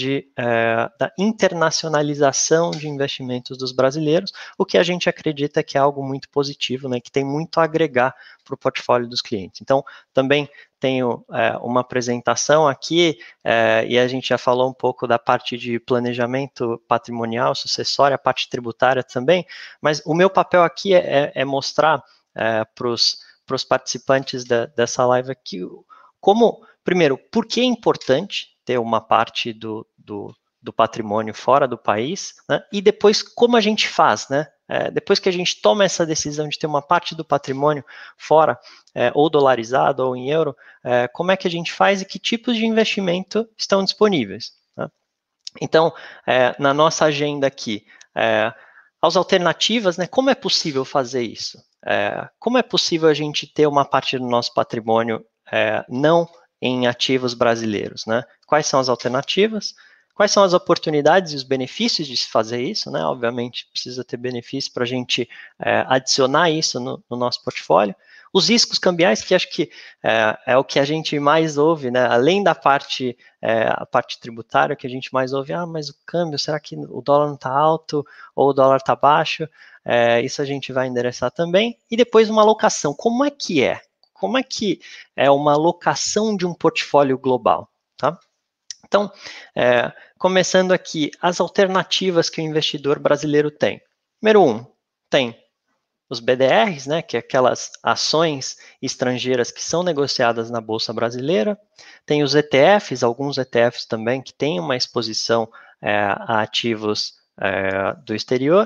Speaker 4: da internacionalização de investimentos dos brasileiros, o que a gente acredita que é algo muito positivo, né, que tem muito a agregar para o portfólio dos clientes. Então, também tenho uma apresentação aqui, e a gente já falou um pouco da parte de planejamento patrimonial, sucessória, a parte tributária também, mas o meu papel aqui é mostrar para os participantes dessa live aqui, primeiro, por que é importante ter uma parte do patrimônio fora do país, né? E depois como a gente faz, né? Depois que a gente toma essa decisão de ter uma parte do patrimônio fora, ou dolarizado ou em euro, como é que a gente faz e que tipos de investimento estão disponíveis, né? Então, na nossa agenda aqui, as alternativas, né? Como é possível fazer isso? Como é possível a gente ter uma parte do nosso patrimônio não em ativos brasileiros, né? Quais são as alternativas? Quais são as oportunidades e os benefícios de se fazer isso, né? Obviamente, precisa ter benefício para a gente adicionar isso no nosso portfólio. Os riscos cambiais, que acho que é o que a gente mais ouve, né? Além da parte, a parte tributária, que a gente mais ouve, mas o câmbio, será que o dólar não está alto ou o dólar está baixo? Isso a gente vai endereçar também. E depois uma alocação, como é que é? Como é que é uma alocação de um portfólio global, tá? Então, começando aqui, as alternativas que o investidor brasileiro tem. Número 1, tem os BDRs, né, que é aquelas ações estrangeiras que são negociadas na Bolsa Brasileira. Tem os ETFs, alguns ETFs também, que têm uma exposição a ativos do exterior.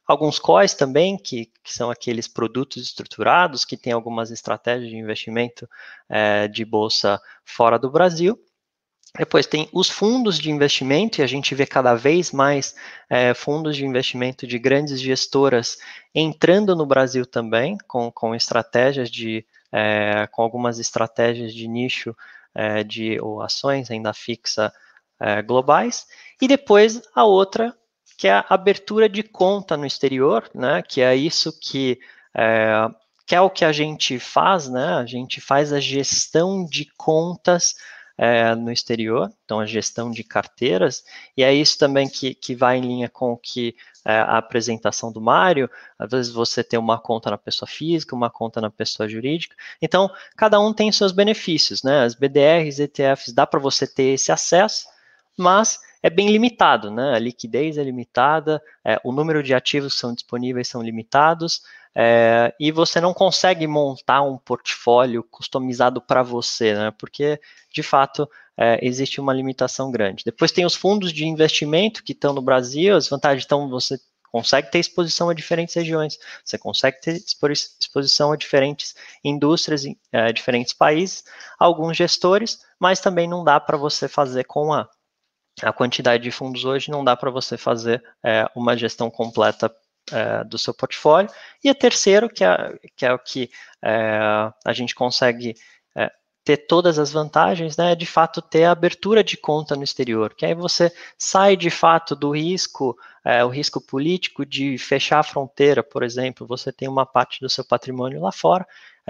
Speaker 4: alguns COIs também, que são aqueles produtos estruturados, que têm algumas estratégias de investimento de bolsa fora do Brasil. Depois tem os fundos de investimento, e a gente vê cada vez mais fundos de investimento de grandes gestoras entrando no Brasil também, com estratégias com algumas estratégias de nicho ou ações renda fixa globais. E depois a outra, que é a abertura de conta no exterior, né, que é isso que é o que a gente faz, né, a gente faz a gestão de contas no exterior, então a gestão de carteiras, e é isso também que vai em linha com a apresentação do Mário. Às vezes você tem uma conta na pessoa física, uma conta na pessoa jurídica, então cada um tem seus benefícios, né? As BDRs, ETFs, dá para você ter esse acesso, mas é bem limitado, né? A liquidez é limitada, o número de ativos que são disponíveis são limitados, e você não consegue montar um portfólio customizado para você, né? Porque, de fato, existe uma limitação grande. Depois tem os fundos de investimento que estão no Brasil, as vantagens, então você consegue ter exposição a diferentes regiões, você consegue ter exposição a diferentes indústrias, diferentes países, alguns gestores, mas também não dá para você fazer com a quantidade de fundos hoje, não dá para você fazer uma gestão completa do seu portfólio. E a terceiro, que é o que a gente consegue ter todas as vantagens, né, é de fato ter a abertura de conta no exterior, que aí você sai de fato do risco, o risco político de fechar a fronteira, por exemplo, você tem uma parte do seu patrimônio lá fora,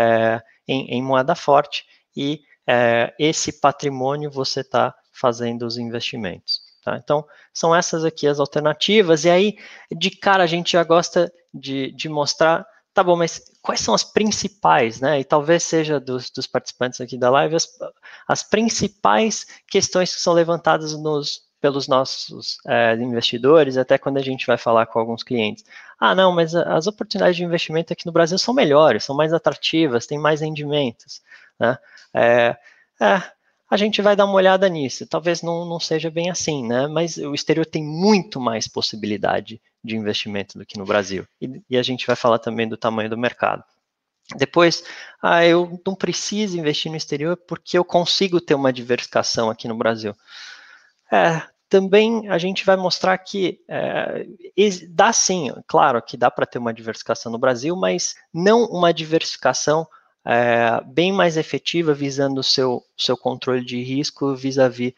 Speaker 4: em moeda forte, e esse patrimônio você está fazendo os investimentos. Tá? Então, são essas aqui as alternativas, e aí, de cara, a gente já gosta de mostrar, tá bom, mas quais são as principais, né? E talvez seja dos participantes aqui da live, as principais questões que são levantadas pelos nossos investidores, até quando a gente vai falar com alguns clientes. Ah, não, mas as oportunidades de investimento aqui no Brasil são melhores, são mais atrativas, têm mais rendimentos, né? A gente vai dar uma olhada nisso. Talvez não seja bem assim, né? Mas o exterior tem muito mais possibilidade de investimento do que no Brasil. E a gente vai falar também do tamanho do mercado. Depois, eu não preciso investir no exterior porque eu consigo ter uma diversificação aqui no Brasil. Também a gente vai mostrar que dá sim, claro que dá para ter uma diversificação no Brasil, mas não uma diversificação bem mais efetiva, visando o seu controle de risco vis-à-vis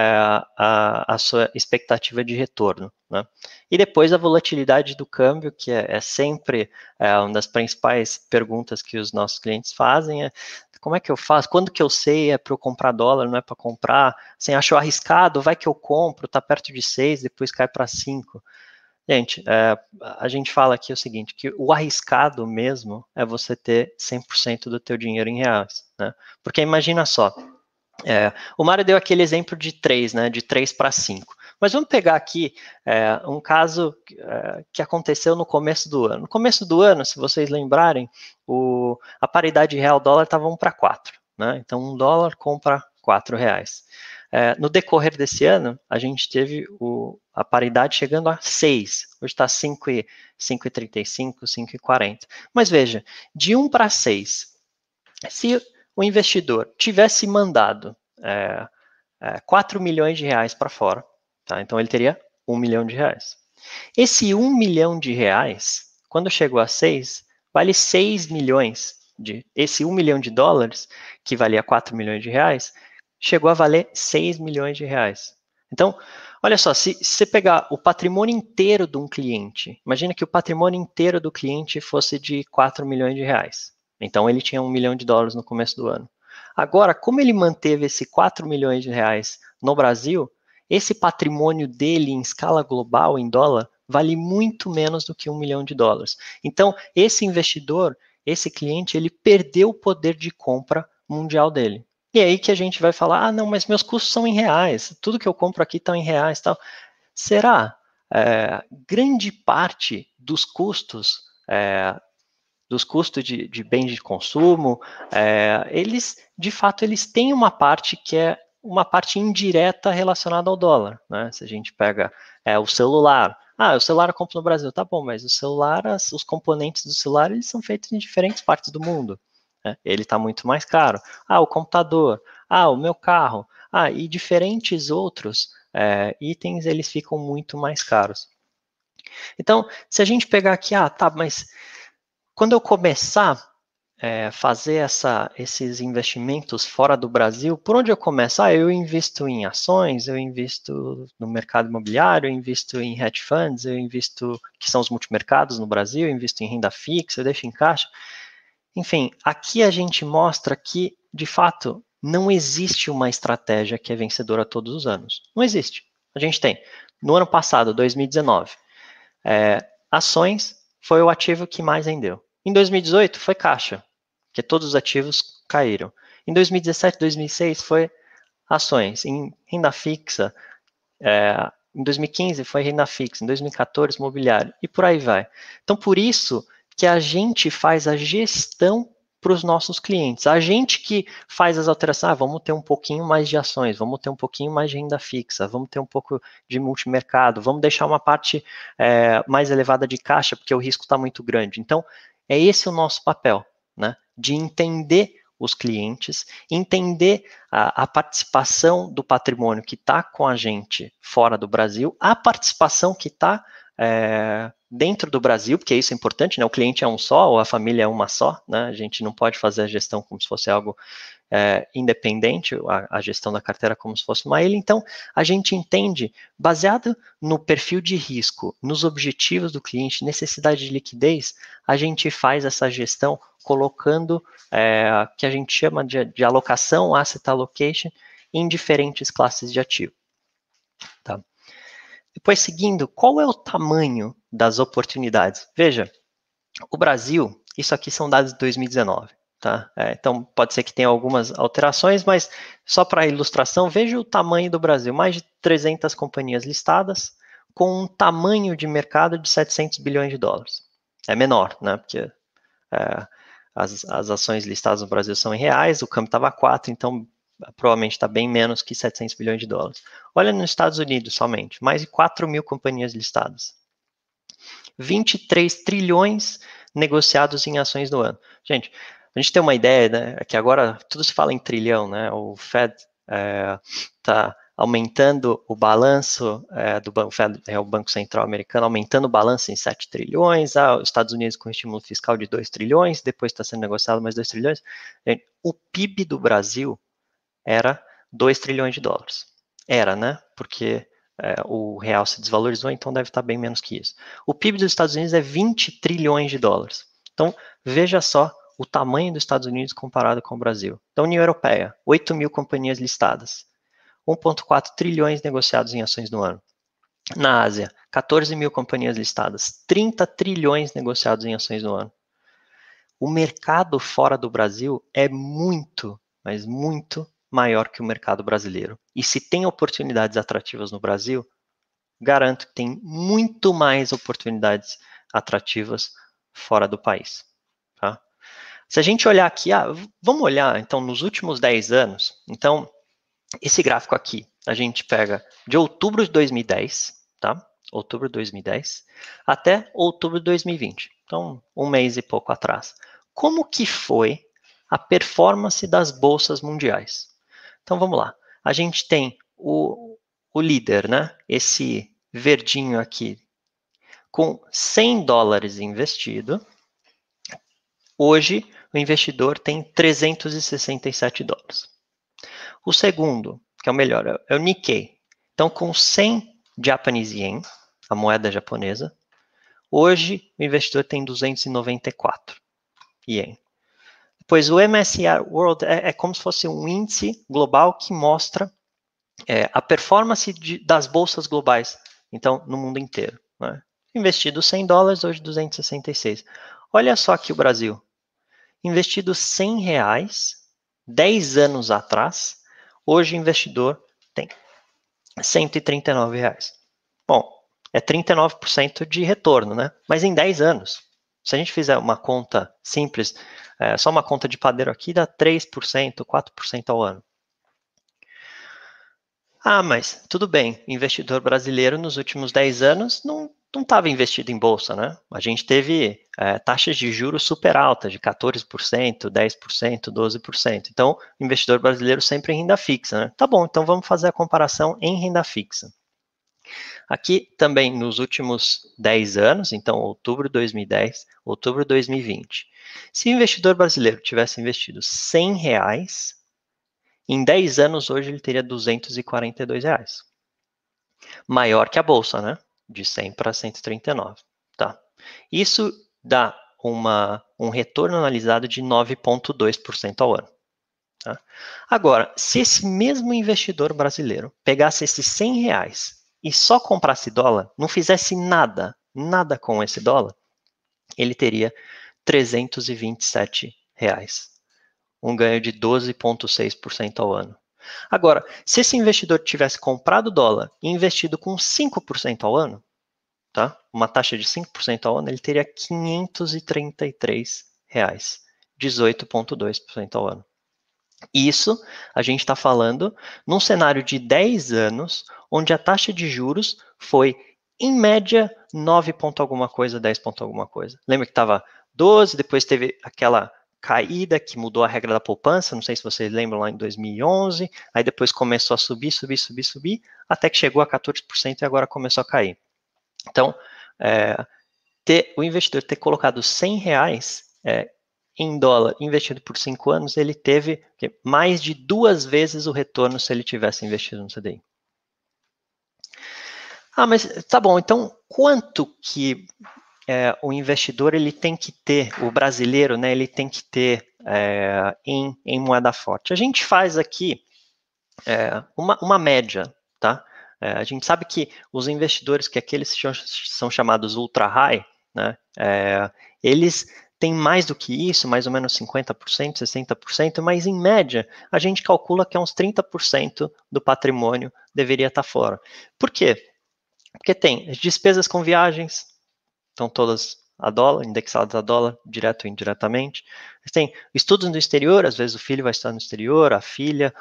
Speaker 4: a sua expectativa de retorno, né? E depois a volatilidade do câmbio, que é sempre uma das principais perguntas que os nossos clientes fazem, como é que eu faço? Quando que eu sei é para eu comprar dólar, não é para comprar? Assim, acho arriscado, vai que eu compro, está perto de 6, depois cai para 5. Gente, a gente fala aqui o seguinte, que o arriscado mesmo é você ter 100% do teu dinheiro em reais, né? Porque imagina só, o Mário deu aquele exemplo de 3, né, de 3 para 5. Mas vamos pegar aqui um caso que aconteceu no começo do ano. No começo do ano, se vocês lembrarem, a paridade real-dólar estava 1 para 4, né? Então, $1 compra R$4. No decorrer desse ano, a gente teve a paridade chegando a 6. Hoje está 5,35, 5,40. Mas veja, de 1 para 6, se o investidor tivesse mandado 4 milhões de reais para fora, tá? Então ele teria 1 milhão de reais. Esse 1 milhão de reais, quando chegou a 6, vale 6 milhões. Esse 1 milhão de dólares, que valia 4 milhões de reais, chegou a valer 6 milhões de reais. Então, olha só, se você pegar o patrimônio inteiro de um cliente, imagina que o patrimônio inteiro do cliente fosse de 4 milhões de reais. Então, ele tinha 1 milhão de dólares no começo do ano. Agora, como ele manteve esse 4 milhões de reais no Brasil, esse patrimônio dele em escala global, em dólar, vale muito menos do que 1 milhão de dólares. Então, esse investidor, esse cliente, ele perdeu o poder de compra mundial dele. E aí que a gente vai falar, não, mas meus custos são em reais, tudo que eu compro aqui está em reais, tal. Será? Grande parte dos custos de bens de consumo, eles, de fato, eles têm uma parte que é uma parte indireta relacionada ao dólar, né? Se a gente pega o celular, o celular eu compro no Brasil, tá bom, mas o celular, os componentes do celular, eles são feitos em diferentes partes do mundo, né? Ele está muito mais caro. O computador, o meu carro, e diferentes outros itens, eles ficam muito mais caros. Então, se a gente pegar aqui, mas quando eu começar fazer esses investimentos fora do Brasil, por onde eu começo? Eu invisto em ações, eu invisto no mercado imobiliário, eu invisto em hedge funds, eu invisto, que são os multimercados no Brasil, eu invisto em renda fixa, eu deixo em caixa. Enfim, aqui a gente mostra que, de fato, não existe uma estratégia que é vencedora todos os anos. Não existe. A gente tem, no ano passado, 2019, ações foi o ativo que mais rendeu. Em 2018, foi caixa, porque todos os ativos caíram. Em 2017, 2006, foi ações. Em renda fixa, em 2015, foi renda fixa. Em 2014, imobiliário. E por aí vai. Então, por isso que a gente faz a gestão para os nossos clientes. A gente que faz as alterações, vamos ter um pouquinho mais de ações, vamos ter um pouquinho mais de renda fixa, vamos ter um pouco de multimercado, vamos deixar uma parte mais elevada de caixa, porque o risco está muito grande. Então, é esse o nosso papel, né? De entender os clientes, entender a participação do patrimônio que está com a gente fora do Brasil, a participação que está dentro do Brasil, porque isso é importante, né? O cliente é um só, ou a família é uma só, né? A gente não pode fazer a gestão como se fosse algo independente, a gestão da carteira como se fosse uma ilha. Então, a gente entende, baseado no perfil de risco, nos objetivos do cliente, necessidade de liquidez, a gente faz essa gestão colocando, que a gente chama de alocação, asset allocation, em diferentes classes de ativo. Tá? Depois, seguindo, qual é o tamanho das oportunidades? Veja, o Brasil, isso aqui são dados de 2019, tá? Então, pode ser que tenha algumas alterações, mas só para ilustração, veja o tamanho do Brasil, mais de 300 companhias listadas, com um tamanho de mercado de 700 bilhões de dólares. É menor, né? Porque as ações listadas no Brasil são em reais, o câmbio estava 4, então provavelmente está bem menos que 700 bilhões de dólares. Olha nos Estados Unidos somente, mais de 4 mil companhias listadas. 23 trilhões negociados em ações no ano. Gente, a gente tem uma ideia, né, que agora tudo se fala em trilhão, né, o Fed está aumentando o balanço do Banco Fed, o Banco Central americano, aumentando o balanço em 7 trilhões, os Estados Unidos com estímulo fiscal de 2 trilhões, depois está sendo negociado mais 2 trilhões. Gente, o PIB do Brasil era 2 trilhões de dólares. Era, né? Porque o real se desvalorizou, então deve estar bem menos que isso. O PIB dos Estados Unidos é 20 trilhões de dólares. Então, veja só o tamanho dos Estados Unidos comparado com o Brasil. Da União Europeia, 8 mil companhias listadas. 1,4 trilhões negociados em ações no ano. Na Ásia, 14 mil companhias listadas. 30 trilhões negociados em ações no ano. O mercado fora do Brasil é muito, mas muito maior que o mercado brasileiro. E se tem oportunidades atrativas no Brasil, garanto que tem muito mais oportunidades atrativas fora do país. Tá? Se a gente olhar aqui, vamos olhar então nos últimos 10 anos, então esse gráfico aqui, a gente pega de outubro de 2010, tá? Outubro de 2010, até outubro de 2020. Então, um mês e pouco atrás. Como que foi a performance das bolsas mundiais? Então, vamos lá. A gente tem o líder, né? Esse verdinho aqui, com 100 dólares investido. Hoje, o investidor tem 367 dólares. O segundo, que é o melhor, é o Nikkei. Então, com 100 Japanese Yen, a moeda japonesa, hoje o investidor tem 294 Yen. Depois, o MSCI World é como se fosse um índice global que mostra a performance das bolsas globais, então, no mundo inteiro. Né? Investido 100 dólares, hoje 266. Olha só aqui o Brasil. Investido 100 reais, 10 anos atrás, hoje o investidor tem 139 reais. Bom, é 39% de retorno, né? Mas em 10 anos. Se a gente fizer uma conta simples, só uma conta de padeiro aqui, dá 3%, 4% ao ano. Ah, mas tudo bem, investidor brasileiro nos últimos 10 anos não estava investido em bolsa, né? A gente teve taxas de juros super altas, de 14%, 10%, 12%. Então, o investidor brasileiro sempre em renda fixa, né? Tá bom, então vamos fazer a comparação em renda fixa. Aqui também nos últimos 10 anos, então outubro de 2010, outubro de 2020. Se o investidor brasileiro tivesse investido R$100, em 10 anos hoje ele teria R$242. Maior que a bolsa, né? De 100 para 139, tá? Isso dá um retorno analisado de 9,2% ao ano. Tá? Agora, se esse mesmo investidor brasileiro pegasse esses R$100 e só comprasse dólar, não fizesse nada com esse dólar, ele teria R$327. Um ganho de 12,6% ao ano. Agora, se esse investidor tivesse comprado dólar e investido com 5% ao ano, tá? Uma taxa de 5% ao ano, ele teria R$533, 18,2% ao ano. Isso a gente está falando num cenário de 10 anos, onde a taxa de juros foi, em média, 9 ponto alguma coisa, 10 ponto alguma coisa. Lembra que estava 12, depois teve aquela caída que mudou a regra da poupança, não sei se vocês lembram lá em 2011, aí depois começou a subir, até que chegou a 14% e agora começou a cair. Então, o investidor ter colocado R$100 em dólar investido por 5 anos, ele teve mais de 2 vezes o retorno se ele tivesse investido no CDI. Ah, mas tá bom, então quanto que o investidor ele tem que ter, o brasileiro, né, ele tem que ter em moeda forte? A gente faz aqui uma média, tá? A gente sabe que os investidores, que aqueles são chamados ultra high, né, eles têm mais do que isso, mais ou menos 50%, 60%, mas em média a gente calcula que uns 30% do patrimônio deveria estar fora. Por quê? Porque tem as despesas com viagens, estão todas a dólar, indexadas a dólar, direto ou indiretamente. Tem estudos no exterior, às vezes o filho vai estar no exterior, a filha,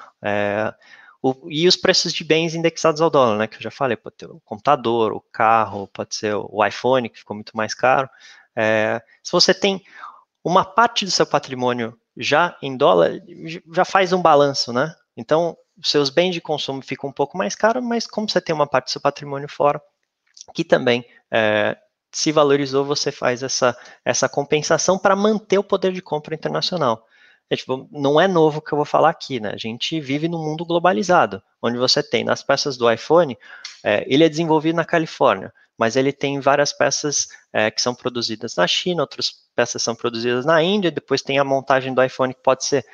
Speaker 4: e os preços de bens indexados ao dólar, né, que eu já falei, pode ter o computador, o carro, pode ser o iPhone, que ficou muito mais caro. Se você tem uma parte do seu patrimônio já em dólar, já faz um balanço, né? Então, seus bens de consumo ficam um pouco mais caros, mas como você tem uma parte do seu patrimônio fora, que também se valorizou, você faz essa compensação para manter o poder de compra internacional. Não é novo o que eu vou falar aqui, né? A gente vive num mundo globalizado, onde você tem nas peças do iPhone, ele é desenvolvido na Califórnia, mas ele tem várias peças que são produzidas na China, outras peças são produzidas na Índia, depois tem a montagem do iPhone que pode ser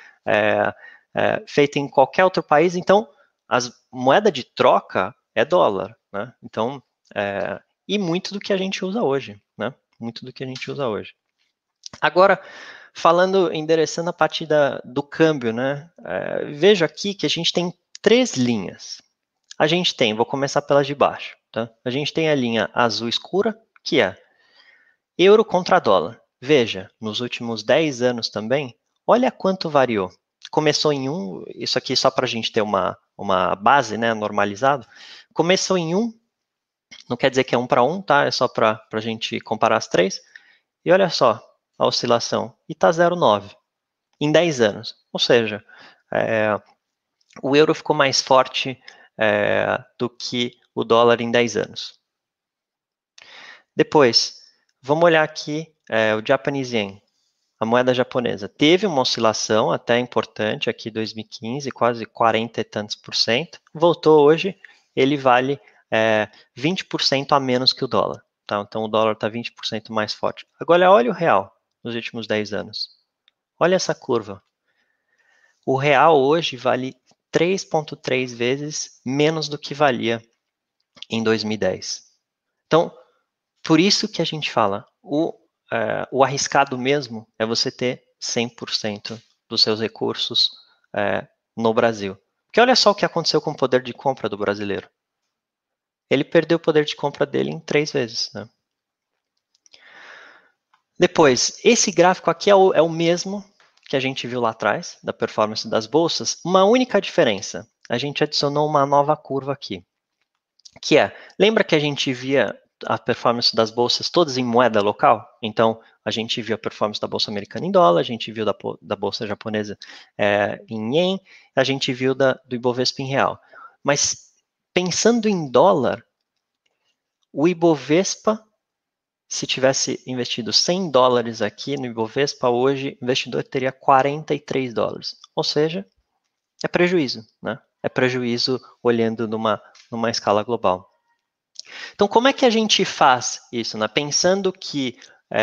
Speaker 4: feita em qualquer outro país. Então, a moeda de troca é dólar, né? Então, e muito do que a gente usa hoje, né? Muito do que a gente usa hoje. Agora, endereçando a parte do câmbio, né? Veja aqui que a gente tem 3 linhas. A gente tem, vou começar pelas de baixo, tá? A gente tem a linha azul escura, que é euro contra dólar. Veja, nos últimos 10 anos também, olha quanto variou. Começou em 1, isso aqui só para a gente ter uma base, né, normalizado. Começou em 1, não quer dizer que é 1 para 1, tá? É só para a gente comparar as 3. E olha só a oscilação, e está 0,9 em 10 anos. Ou seja, o euro ficou mais forte do que o dólar em 10 anos. Depois, vamos olhar aqui o Japanese Yen, a moeda japonesa. Teve uma oscilação até importante aqui em 2015, quase 40 e tantos por cento. Voltou hoje, ele vale 20% a menos que o dólar. Tá? Então o dólar está 20% mais forte. Agora olha o real nos últimos 10 anos. Olha essa curva. O real hoje vale 3,3 vezes menos do que valia em 2010. Então, por isso que a gente fala, o arriscado mesmo é você ter 100% dos seus recursos no Brasil. Porque olha só o que aconteceu com o poder de compra do brasileiro. Ele perdeu o poder de compra dele em 3 vezes, né? Depois, esse gráfico aqui é o mesmo que a gente viu lá atrás, da performance das bolsas, uma única diferença. a gente adicionou uma nova curva aqui, que lembra que a gente via a performance das bolsas todas em moeda local? Então, a gente viu a performance da bolsa americana em dólar, a gente viu da bolsa japonesa em ien, a gente viu do Ibovespa em real. Mas, pensando em dólar, o Ibovespa, se tivesse investido 100 dólares aqui no Ibovespa, hoje o investidor teria 43 dólares. Ou seja, é prejuízo, né? É prejuízo olhando numa escala global. Então, como é que a gente faz isso, né? Pensando que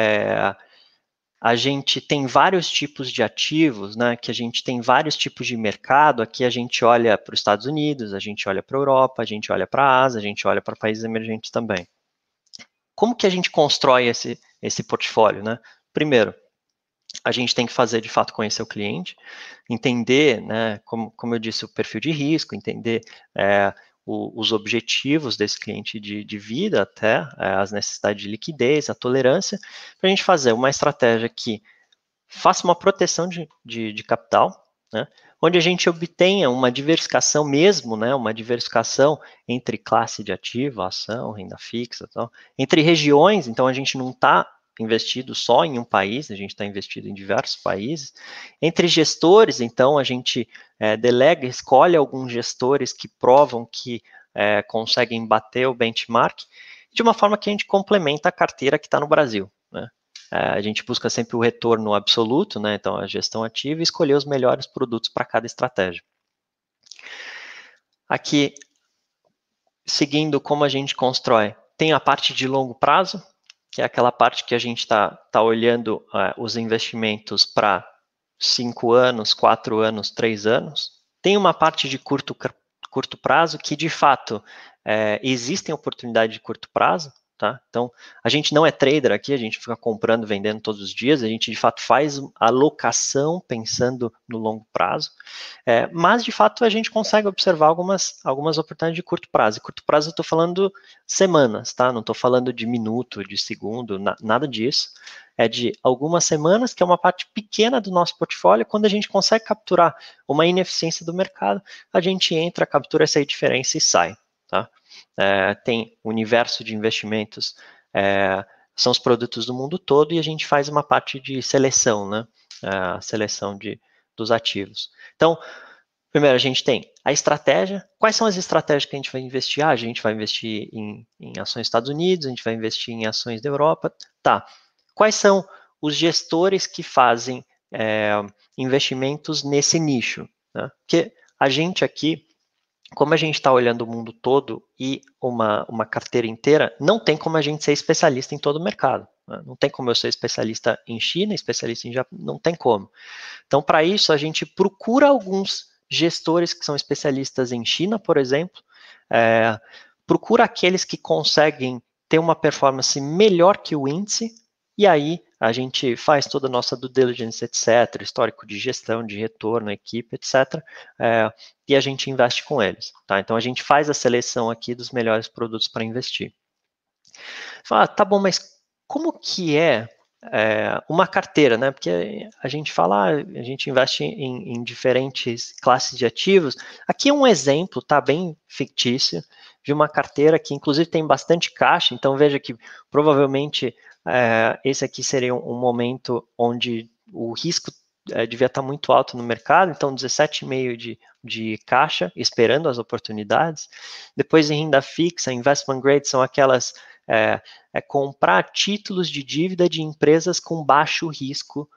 Speaker 4: a gente tem vários tipos de ativos, né? Que a gente tem vários tipos de mercado. Aqui a gente olha para os Estados Unidos, a gente olha para a Europa, a gente olha para a Ásia, a gente olha para países emergentes também. Como que a gente constrói esse portfólio, né? Primeiro, a gente tem que fazer, de fato, conhecer o cliente, entender, né, como eu disse, o perfil de risco, entender os objetivos desse cliente de vida, até as necessidades de liquidez, a tolerância, para a gente fazer uma estratégia que faça uma proteção de capital, né, onde a gente obtenha uma diversificação mesmo, né, uma diversificação entre classe de ativo, ação, renda fixa, tal, entre regiões. Então a gente não está investido só em um país, a gente está investido em diversos países. Entre gestores, então a gente delega, escolhe alguns gestores que provam que conseguem bater o benchmark, de uma forma que a gente complementa a carteira que está no Brasil, né? A gente busca sempre o retorno absoluto, né? Então, a gestão ativa e escolher os melhores produtos para cada estratégia. Aqui, seguindo como a gente constrói, tem a parte de longo prazo, que é aquela parte que a gente está olhando os investimentos para 5 anos, 4 anos, 3 anos. Tem uma parte de curto prazo que, de fato, existem oportunidades de curto prazo. Tá? Então, a gente não é trader aqui, a gente fica comprando, vendendo todos os dias, a gente de fato faz alocação pensando no longo prazo, mas de fato a gente consegue observar algumas oportunidades de curto prazo. E curto prazo eu estou falando semanas, tá? Não estou falando de minuto, de segundo, nada disso. É de algumas semanas, que é uma parte pequena do nosso portfólio. Quando a gente consegue capturar uma ineficiência do mercado, a gente entra, captura essa diferença e sai, tá? Tem o universo de investimentos, são os produtos do mundo todo, e a gente faz uma parte de seleção, né? A seleção dos ativos. Então, primeiro a gente tem a estratégia. Quais são as estratégias que a gente vai investir? A gente vai investir em ações dos Estados Unidos, a gente vai investir em ações da Europa. Tá. Quais são os gestores que fazem investimentos nesse nicho, né? Porque a gente aqui, como a gente está olhando o mundo todo e uma carteira inteira, não tem como a gente ser especialista em todo o mercado, né? Não tem como eu ser especialista em China, especialista em Japão, não tem como. Então, para isso, a gente procura alguns gestores que são especialistas em China, por exemplo, procura aqueles que conseguem ter uma performance melhor que o índice, e aí a gente faz toda a nossa due diligence, etc., histórico de gestão, de retorno, equipe, etc., e a gente investe com eles. Tá? Então, a gente faz a seleção aqui dos melhores produtos para investir. Fala, tá bom, mas como que uma carteira, né? Porque a gente fala, a gente investe em diferentes classes de ativos. Aqui é um exemplo, tá bem fictício, de uma carteira que inclusive tem bastante caixa. Então veja que provavelmente esse aqui seria um momento onde o risco devia estar muito alto no mercado. Então 17,5 de caixa, esperando as oportunidades. Depois em renda fixa, investment grade são aquelas comprar títulos de dívida de empresas com baixo risco,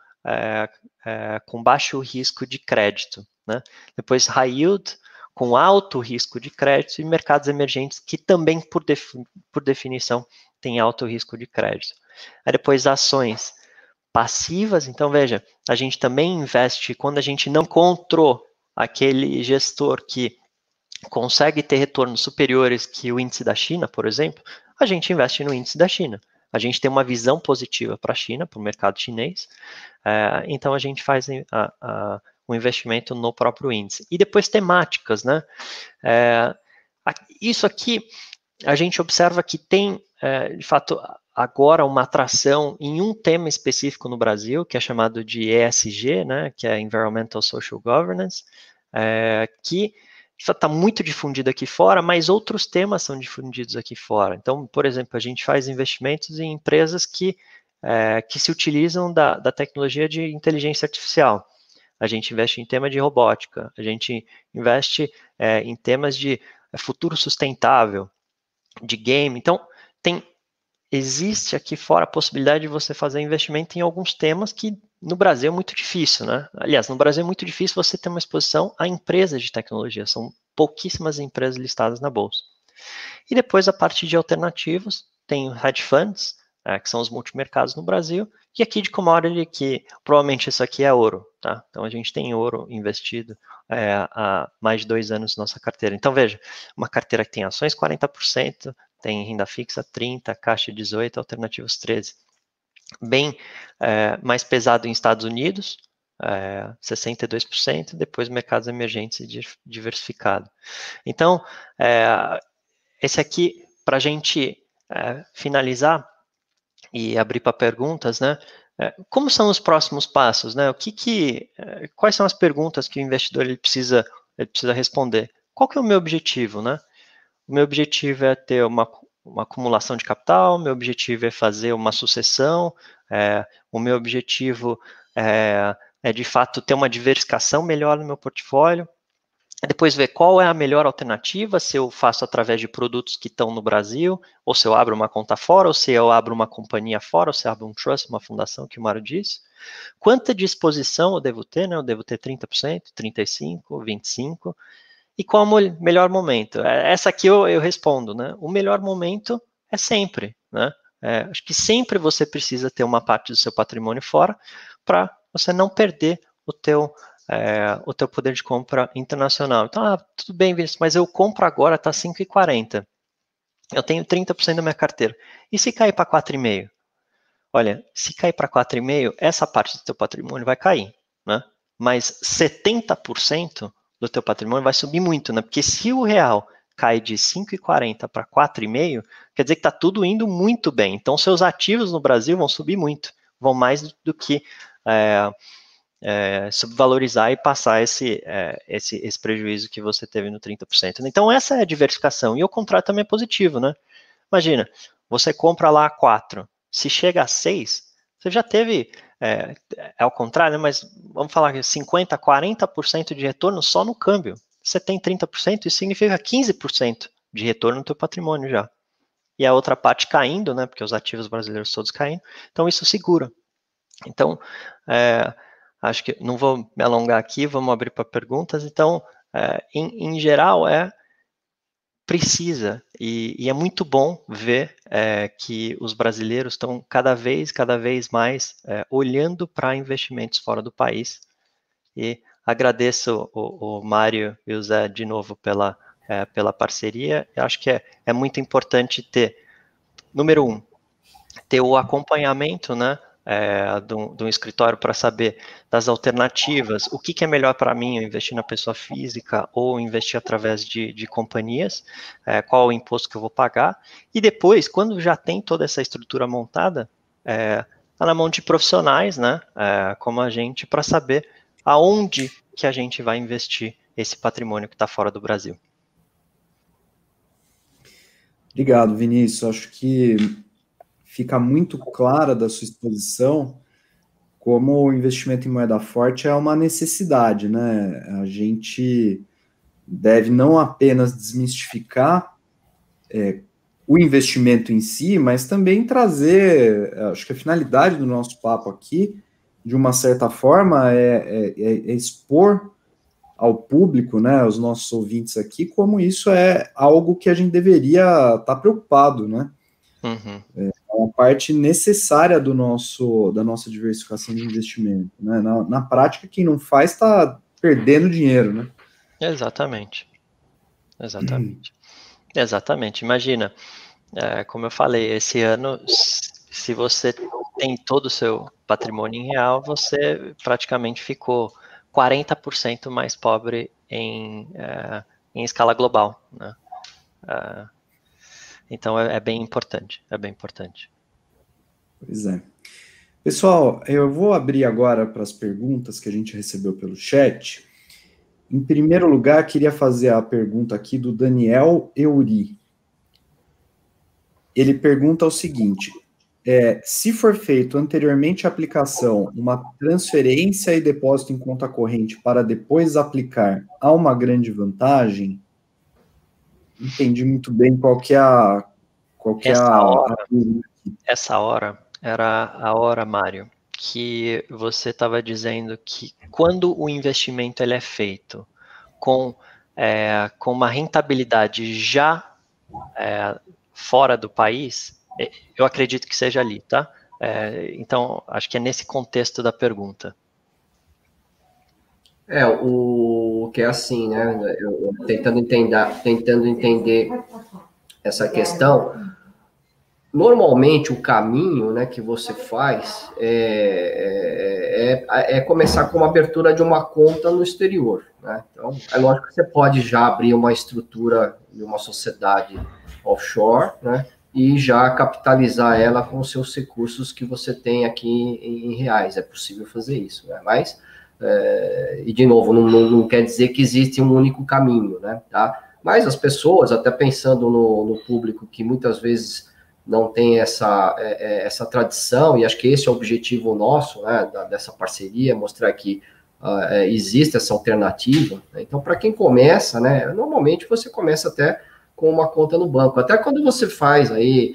Speaker 4: de crédito, né? Depois high yield, com alto risco de crédito, e mercados emergentes, que também, por definição, tem alto risco de crédito. Aí depois ações passivas. Então veja, a gente também investe quando a gente não encontrou aquele gestor que consegue ter retornos superiores que o índice da China, por exemplo, a gente investe no índice da China. A gente tem uma visão positiva para a China, para o mercado chinês, então a gente faz um investimento no próprio índice. E depois temáticas, né? Isso aqui, a gente observa que tem, de fato, agora uma atração em um tema específico no Brasil, que é chamado de ESG, né? Que é Environmental Social Governance, que está muito difundido aqui fora, mas outros temas são difundidos aqui fora. Então, por exemplo, a gente faz investimentos em empresas que se utilizam da tecnologia de inteligência artificial. A gente investe em tema de robótica, a gente investe em temas de futuro sustentável, de game. Então, existe aqui fora a possibilidade de você fazer investimento em alguns temas que no Brasil é muito difícil, né? Aliás, no Brasil é muito difícil você ter uma exposição a empresas de tecnologia, são pouquíssimas empresas listadas na bolsa. E depois a parte de alternativos, tem hedge funds, que são os multimercados no Brasil, e aqui de commodity, que provavelmente isso aqui é ouro, tá? Então a gente tem ouro investido há mais de 2 anos na nossa carteira. Então veja, uma carteira que tem ações 40%, tem renda fixa 30%, caixa 18%, alternativos 13%. Bem mais pesado em Estados Unidos, 62%, depois mercados emergentes e diversificado. Então, esse aqui, para a gente finalizar e abrir para perguntas, né? Como são os próximos passos, né? Quais são as perguntas que o investidor ele precisa responder? Qual que é o meu objetivo, né? O meu objetivo é ter uma acumulação de capital, meu objetivo é fazer uma sucessão, o meu objetivo é de fato ter uma diversificação melhor no meu portfólio. Depois ver qual é a melhor alternativa, se eu faço através de produtos que estão no Brasil, ou se eu abro uma conta fora, ou se eu abro uma companhia fora, ou se eu abro um trust, uma fundação, que o Mário disse. Quanta disposição eu devo ter, né? Eu devo ter 30%, 35%, 25%. E qual é o melhor momento? Essa aqui eu respondo, né? O melhor momento é sempre, né? Acho que sempre você precisa ter uma parte do seu patrimônio fora para você não perder o teu poder de compra internacional. Então, tudo bem, Vinícius, mas eu compro agora, está 5,40. Eu tenho 30% da minha carteira. E se cair para 4,5? Olha, se cair para 4,5, essa parte do teu patrimônio vai cair, né? Mas 70% do teu patrimônio vai subir muito, né? Porque se o real cai de 5,40 para 4,5, quer dizer que está tudo indo muito bem. Então, seus ativos no Brasil vão subir muito, vão mais do que subvalorizar e passar esse prejuízo que você teve no 30%. Então, essa é a diversificação. E o contrário também é positivo, né? Imagina, você compra lá a 4, se chega a 6, você já teve, ao contrário, né, mas vamos falar que 50%, 40% de retorno só no câmbio. Você tem 30%, isso significa 15% de retorno no teu patrimônio já. E a outra parte caindo, né, porque os ativos brasileiros todos caindo, então isso segura. Então, acho que não vou me alongar aqui, vamos abrir para perguntas. Então, em geral, precisa, e é muito bom ver que os brasileiros estão cada vez mais olhando para investimentos fora do país. E agradeço o Mário e o Zé de novo pela parceria. Eu acho que é muito importante ter, número 1, ter o acompanhamento, né, de um escritório para saber das alternativas, o que é melhor para mim, eu investir na pessoa física ou investir através de companhias, qual o imposto que eu vou pagar, e depois, quando já tem toda essa estrutura montada, tá na mão de profissionais, né, como a gente, para saber aonde que a gente vai investir esse patrimônio que está fora do Brasil.
Speaker 1: Obrigado, Vinícius. Acho que fica muito clara da sua exposição como o investimento em moeda forte é uma necessidade, né? A gente deve não apenas desmistificar o investimento em si, mas também trazer, acho que a finalidade do nosso papo aqui, de uma certa forma, é expor ao público, né, aos nossos ouvintes aqui, como isso é algo que a gente deveria estar preocupado, né?
Speaker 4: Uhum.
Speaker 1: É uma parte necessária da nossa diversificação de investimento, né? Na prática, quem não faz está perdendo dinheiro, né?
Speaker 4: Exatamente. Imagina, como eu falei, esse ano, se você tem todo o seu patrimônio em real, você praticamente ficou 40% mais pobre em escala global, né? Então é bem importante,
Speaker 1: Pois é. Pessoal, eu vou abrir agora para as perguntas que a gente recebeu pelo chat. Em primeiro lugar, queria fazer a pergunta aqui do Daniel Euri. Ele pergunta o seguinte, se for feito anteriormente a aplicação, uma transferência e depósito em conta corrente para depois aplicar, há uma grande vantagem? Entendi muito bem qual que é a...
Speaker 4: Essa hora era a hora, Mário, que você estava dizendo que quando o investimento ele é feito com uma rentabilidade já fora do país, eu acredito que seja ali, tá? Então, acho que é nesse contexto da pergunta.
Speaker 2: O que é assim, né? Eu tentando entender essa questão. Normalmente, o caminho, né, que você faz é começar com uma abertura de uma conta no exterior, né? Então, é lógico que você pode já abrir uma estrutura de uma sociedade offshore, né, e já capitalizar ela com os seus recursos que você tem aqui em reais. É possível fazer isso, né? Mas, e de novo, não quer dizer que existe um único caminho, né? Tá? Mas as pessoas, até pensando no público que muitas vezes não tem essa tradição, e acho que esse é o objetivo nosso, né, dessa parceria, mostrar que existe essa alternativa, né? Então, para quem começa, né, normalmente você começa até com uma conta no banco, até quando você faz aí,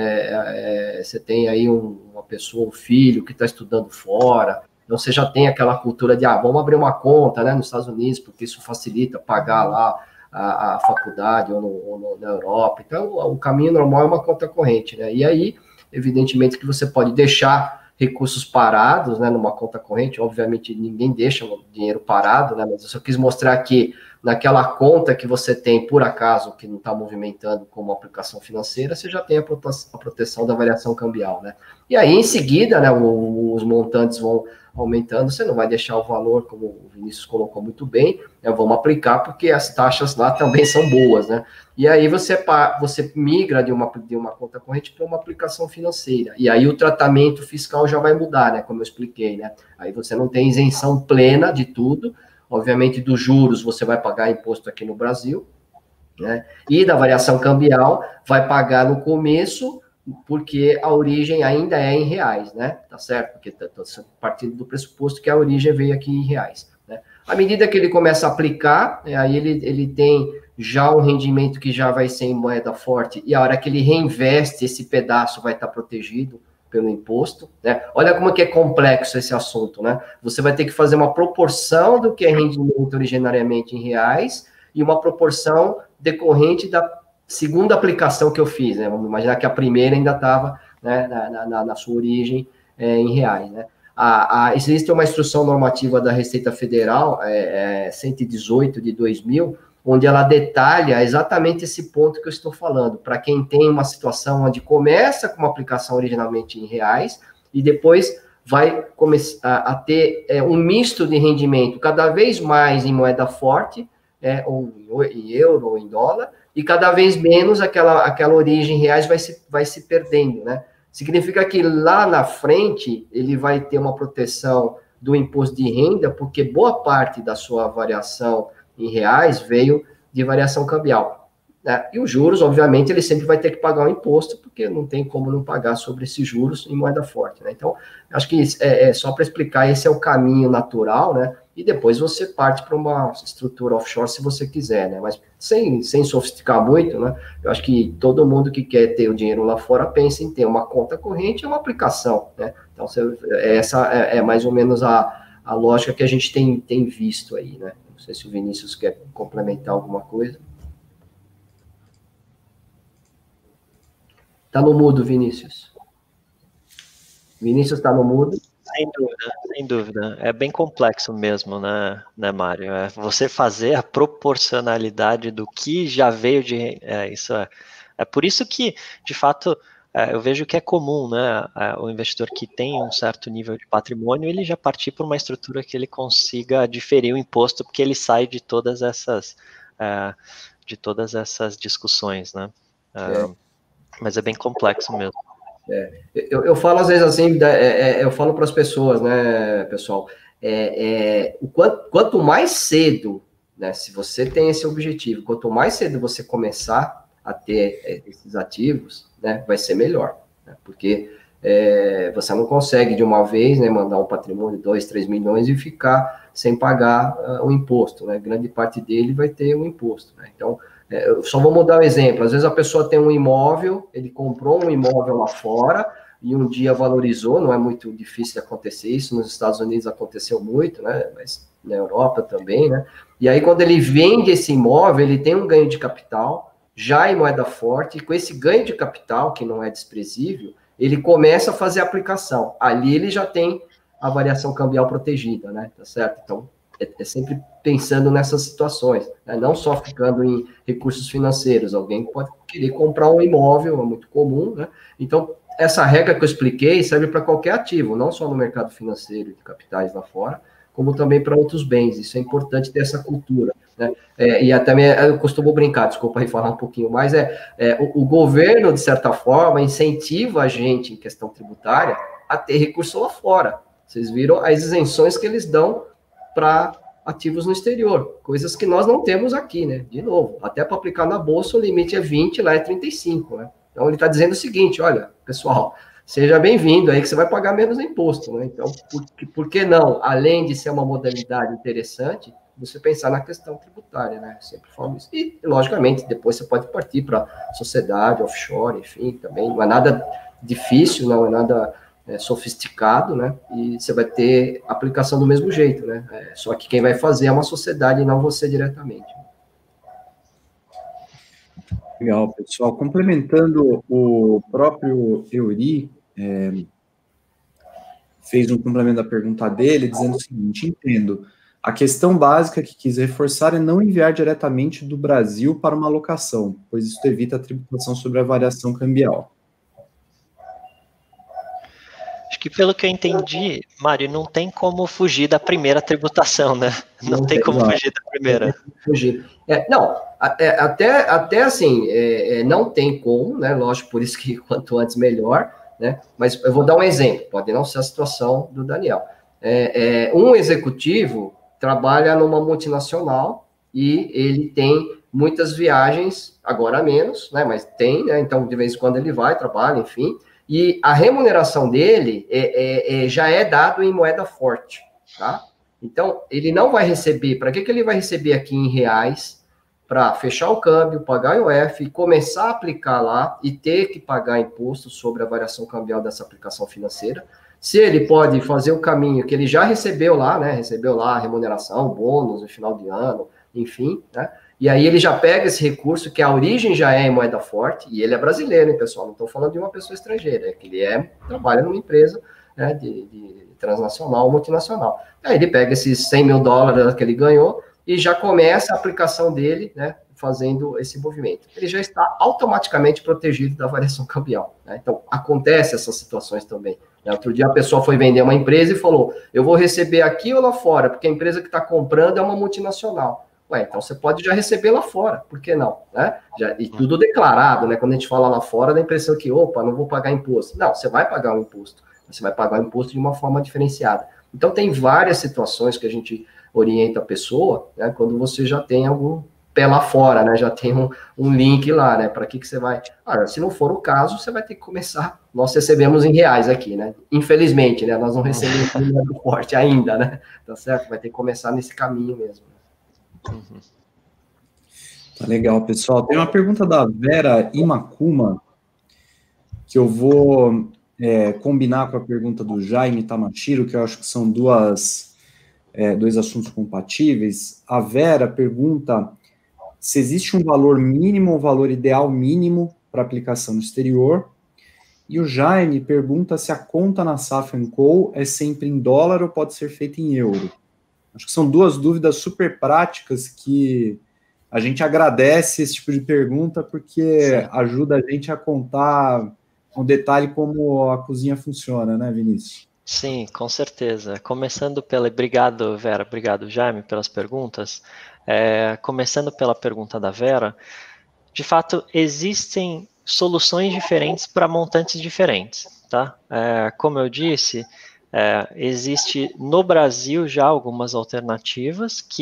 Speaker 2: você tem aí uma pessoa, um filho que está estudando fora, então você já tem aquela cultura de, vamos abrir uma conta, né, nos Estados Unidos, porque isso facilita pagar lá a faculdade ou na Europa. Então, o caminho normal é uma conta corrente, né? E aí, evidentemente, que você pode deixar recursos parados, né, numa conta corrente. Obviamente, ninguém deixa o dinheiro parado, né? Mas eu só quis mostrar que naquela conta que você tem, por acaso, que não está movimentando como aplicação financeira, você já tem a proteção da variação cambial, né? E aí, em seguida, né, os montantes vão aumentando, você não vai deixar o valor, como o Vinícius colocou muito bem, vamos aplicar porque as taxas lá também são boas, né? E aí você migra de uma conta corrente para uma aplicação financeira. E aí o tratamento fiscal já vai mudar, né? Como eu expliquei, né? Aí você não tem isenção plena de tudo. Obviamente, dos juros você vai pagar imposto aqui no Brasil, né? E da variação cambial vai pagar no começo, porque a origem ainda é em reais, né? Tá certo? Porque tá partindo do pressuposto que a origem veio aqui em reais, né? À medida que ele começa a aplicar, aí ele tem já um rendimento que já vai ser em moeda forte, e a hora que ele reinveste, esse pedaço vai estar protegido pelo imposto, né? Olha como que é complexo esse assunto, né? Você vai ter que fazer uma proporção do que é rendimento originariamente em reais e uma proporção decorrente da segunda aplicação que eu fiz, né? Vamos imaginar que a primeira ainda estava, né, na sua origem em reais, né? Existe uma instrução normativa da Receita Federal, 118 de 2000, onde ela detalha exatamente esse ponto que eu estou falando, para quem tem uma situação onde começa com uma aplicação originalmente em reais e depois vai começar a ter um misto de rendimento cada vez mais em moeda forte, ou em euro ou em dólar, e cada vez menos aquela origem em reais vai se perdendo, né? Significa que lá na frente ele vai ter uma proteção do imposto de renda, porque boa parte da sua variação em reais veio de variação cambial, né? E os juros, obviamente, ele sempre vai ter que pagar o imposto, porque não tem como não pagar sobre esses juros em moeda forte, né? Então, acho que só para explicar, esse é o caminho natural, né? E depois você parte para uma estrutura offshore se você quiser, né? Mas sem sofisticar muito, né? Eu acho que todo mundo que quer ter o dinheiro lá fora pensa em ter uma conta corrente e uma aplicação, né? Então, essa é mais ou menos a lógica que a gente tem visto aí, né? Não sei se o Vinícius quer complementar alguma coisa. Tá no mudo, Vinícius. Vinícius está no mudo.
Speaker 4: Sem dúvida. É bem complexo mesmo, né, Mário? Você fazer a proporcionalidade do que já veio de... É por isso que, de fato, eu vejo que é comum, né? O investidor que tem um certo nível de patrimônio, ele já partir para uma estrutura que ele consiga diferir o imposto, porque ele sai de todas essas discussões, né? Mas é bem complexo mesmo.
Speaker 2: Eu falo às vezes assim, eu falo para as pessoas, né, pessoal, quanto mais cedo né? Se você tem esse objetivo, quanto mais cedo você começar a ter esses ativos, né, vai ser melhor, né? Porque você não consegue de uma vez, né, mandar um patrimônio de 2, 3 milhões e ficar sem pagar o imposto, né? Grande parte dele vai ter um imposto, né? Então, eu só vou mudar um exemplo. Às vezes a pessoa tem um imóvel, ele comprou um imóvel lá fora e um dia valorizou, não é muito difícil de acontecer isso, nos Estados Unidos aconteceu muito, né? Mas na Europa também, né? E aí, quando ele vende esse imóvel, ele tem um ganho de capital, já em moeda forte, e com esse ganho de capital, que não é desprezível, ele começa a fazer a aplicação. Ali ele já tem a variação cambial protegida, né? Tá certo? Então, é sempre pensando nessas situações, né? Não só ficando em recursos financeiros. Alguém pode querer comprar um imóvel, é muito comum, né? Então, essa regra que eu expliquei serve para qualquer ativo, não só no mercado financeiro de capitais lá fora, como também para outros bens. Isso é importante ter essa cultura, né? E até eu costumo brincar, desculpa aí falar um pouquinho mais, o governo, de certa forma, incentiva a gente, em questão tributária, a ter recurso lá fora. Vocês viram as isenções que eles dão para ativos no exterior, coisas que nós não temos aqui, né? De novo, até para aplicar na Bolsa, o limite é 20, lá é 35, né? Então, ele está dizendo o seguinte, olha, pessoal, seja bem-vindo aí que você vai pagar menos imposto, né? Então, por que não, além de ser uma modalidade interessante, você pensar na questão tributária, né? Sempre falo isso. E, logicamente, depois você pode partir para sociedade, offshore, enfim, também não é nada difícil, não é nada sofisticado, né? E você vai ter aplicação do mesmo jeito, né? Só que quem vai fazer é uma sociedade e não você diretamente.
Speaker 1: Legal, pessoal. Complementando, o próprio Euri fez um complemento da pergunta dele, dizendo o seguinte: entendo. A questão básica que quis reforçar é não enviar diretamente do Brasil para uma alocação, pois isso evita a tributação sobre a variação cambial.
Speaker 4: Acho que pelo que eu entendi, Mário, não tem como fugir da primeira tributação, né? Não tem como fugir da primeira.
Speaker 2: Fugir. Não, até assim, não tem como, né? Lógico, por isso que quanto antes melhor, né? Mas eu vou dar um exemplo, pode não ser a situação do Daniel. Um executivo trabalha numa multinacional e ele tem muitas viagens, agora menos, né? Mas tem, né? Então, de vez em quando ele vai, trabalha, enfim. E a remuneração dele já é dado em moeda forte, tá? Então, ele não vai receber, para que ele vai receber aqui em reais, para fechar o câmbio, pagar o IOF, e começar a aplicar lá e ter que pagar imposto sobre a variação cambial dessa aplicação financeira, se ele pode fazer o caminho que ele já recebeu lá, né? Recebeu lá a remuneração, bônus no final de ano, enfim, né? E aí ele já pega esse recurso, que a origem já é em moeda forte, e ele é brasileiro, hein, pessoal? Não estou falando de uma pessoa estrangeira, é que ele trabalha numa empresa, né, de transnacional ou multinacional. Aí ele pega esses 100 mil dólares que ele ganhou e já começa a aplicação dele, né, fazendo esse movimento. Ele já está automaticamente protegido da variação cambial, né? Então, acontece essas situações também. Outro dia a pessoa foi vender uma empresa e falou, eu vou receber aqui ou lá fora, porque a empresa que está comprando é uma multinacional. Então você pode já receber lá fora, por que não? Né? E tudo declarado, né? Quando a gente fala lá fora, dá a impressão que, opa, não vou pagar imposto. Não, você vai pagar o imposto. Você vai pagar o imposto de uma forma diferenciada. Então tem várias situações que a gente orienta a pessoa, né? Quando você já tem algum pé lá fora, né? Já tem um link lá, né? Para que você vai... se não for o caso, você vai ter que começar... Nós recebemos em reais aqui, né? Infelizmente, né? Nós não recebemos em moeda forte ainda, né? Tá certo? Vai ter que começar nesse caminho mesmo.
Speaker 4: Uhum.
Speaker 1: Tá legal, pessoal. Tem uma pergunta da Vera Imakuma, que eu vou combinar com a pergunta do Jaime Tamashiro, que eu acho que são dois assuntos compatíveis. A Vera pergunta se existe um valor mínimo ou valor ideal mínimo para aplicação no exterior. E o Jaime pergunta se a conta na Safran Co é sempre em dólar ou pode ser feita em euro. Acho que são duas dúvidas super práticas que a gente agradece esse tipo de pergunta porque ajuda a gente a contar um detalhe como a cozinha funciona, né, Vinícius?
Speaker 4: Sim, com certeza. Começando pela... Obrigado, Vera. Obrigado, Jaime, pelas perguntas. Começando pela pergunta da Vera, de fato, existem soluções diferentes para montantes diferentes, tá? Como eu disse... existe no Brasil já algumas alternativas que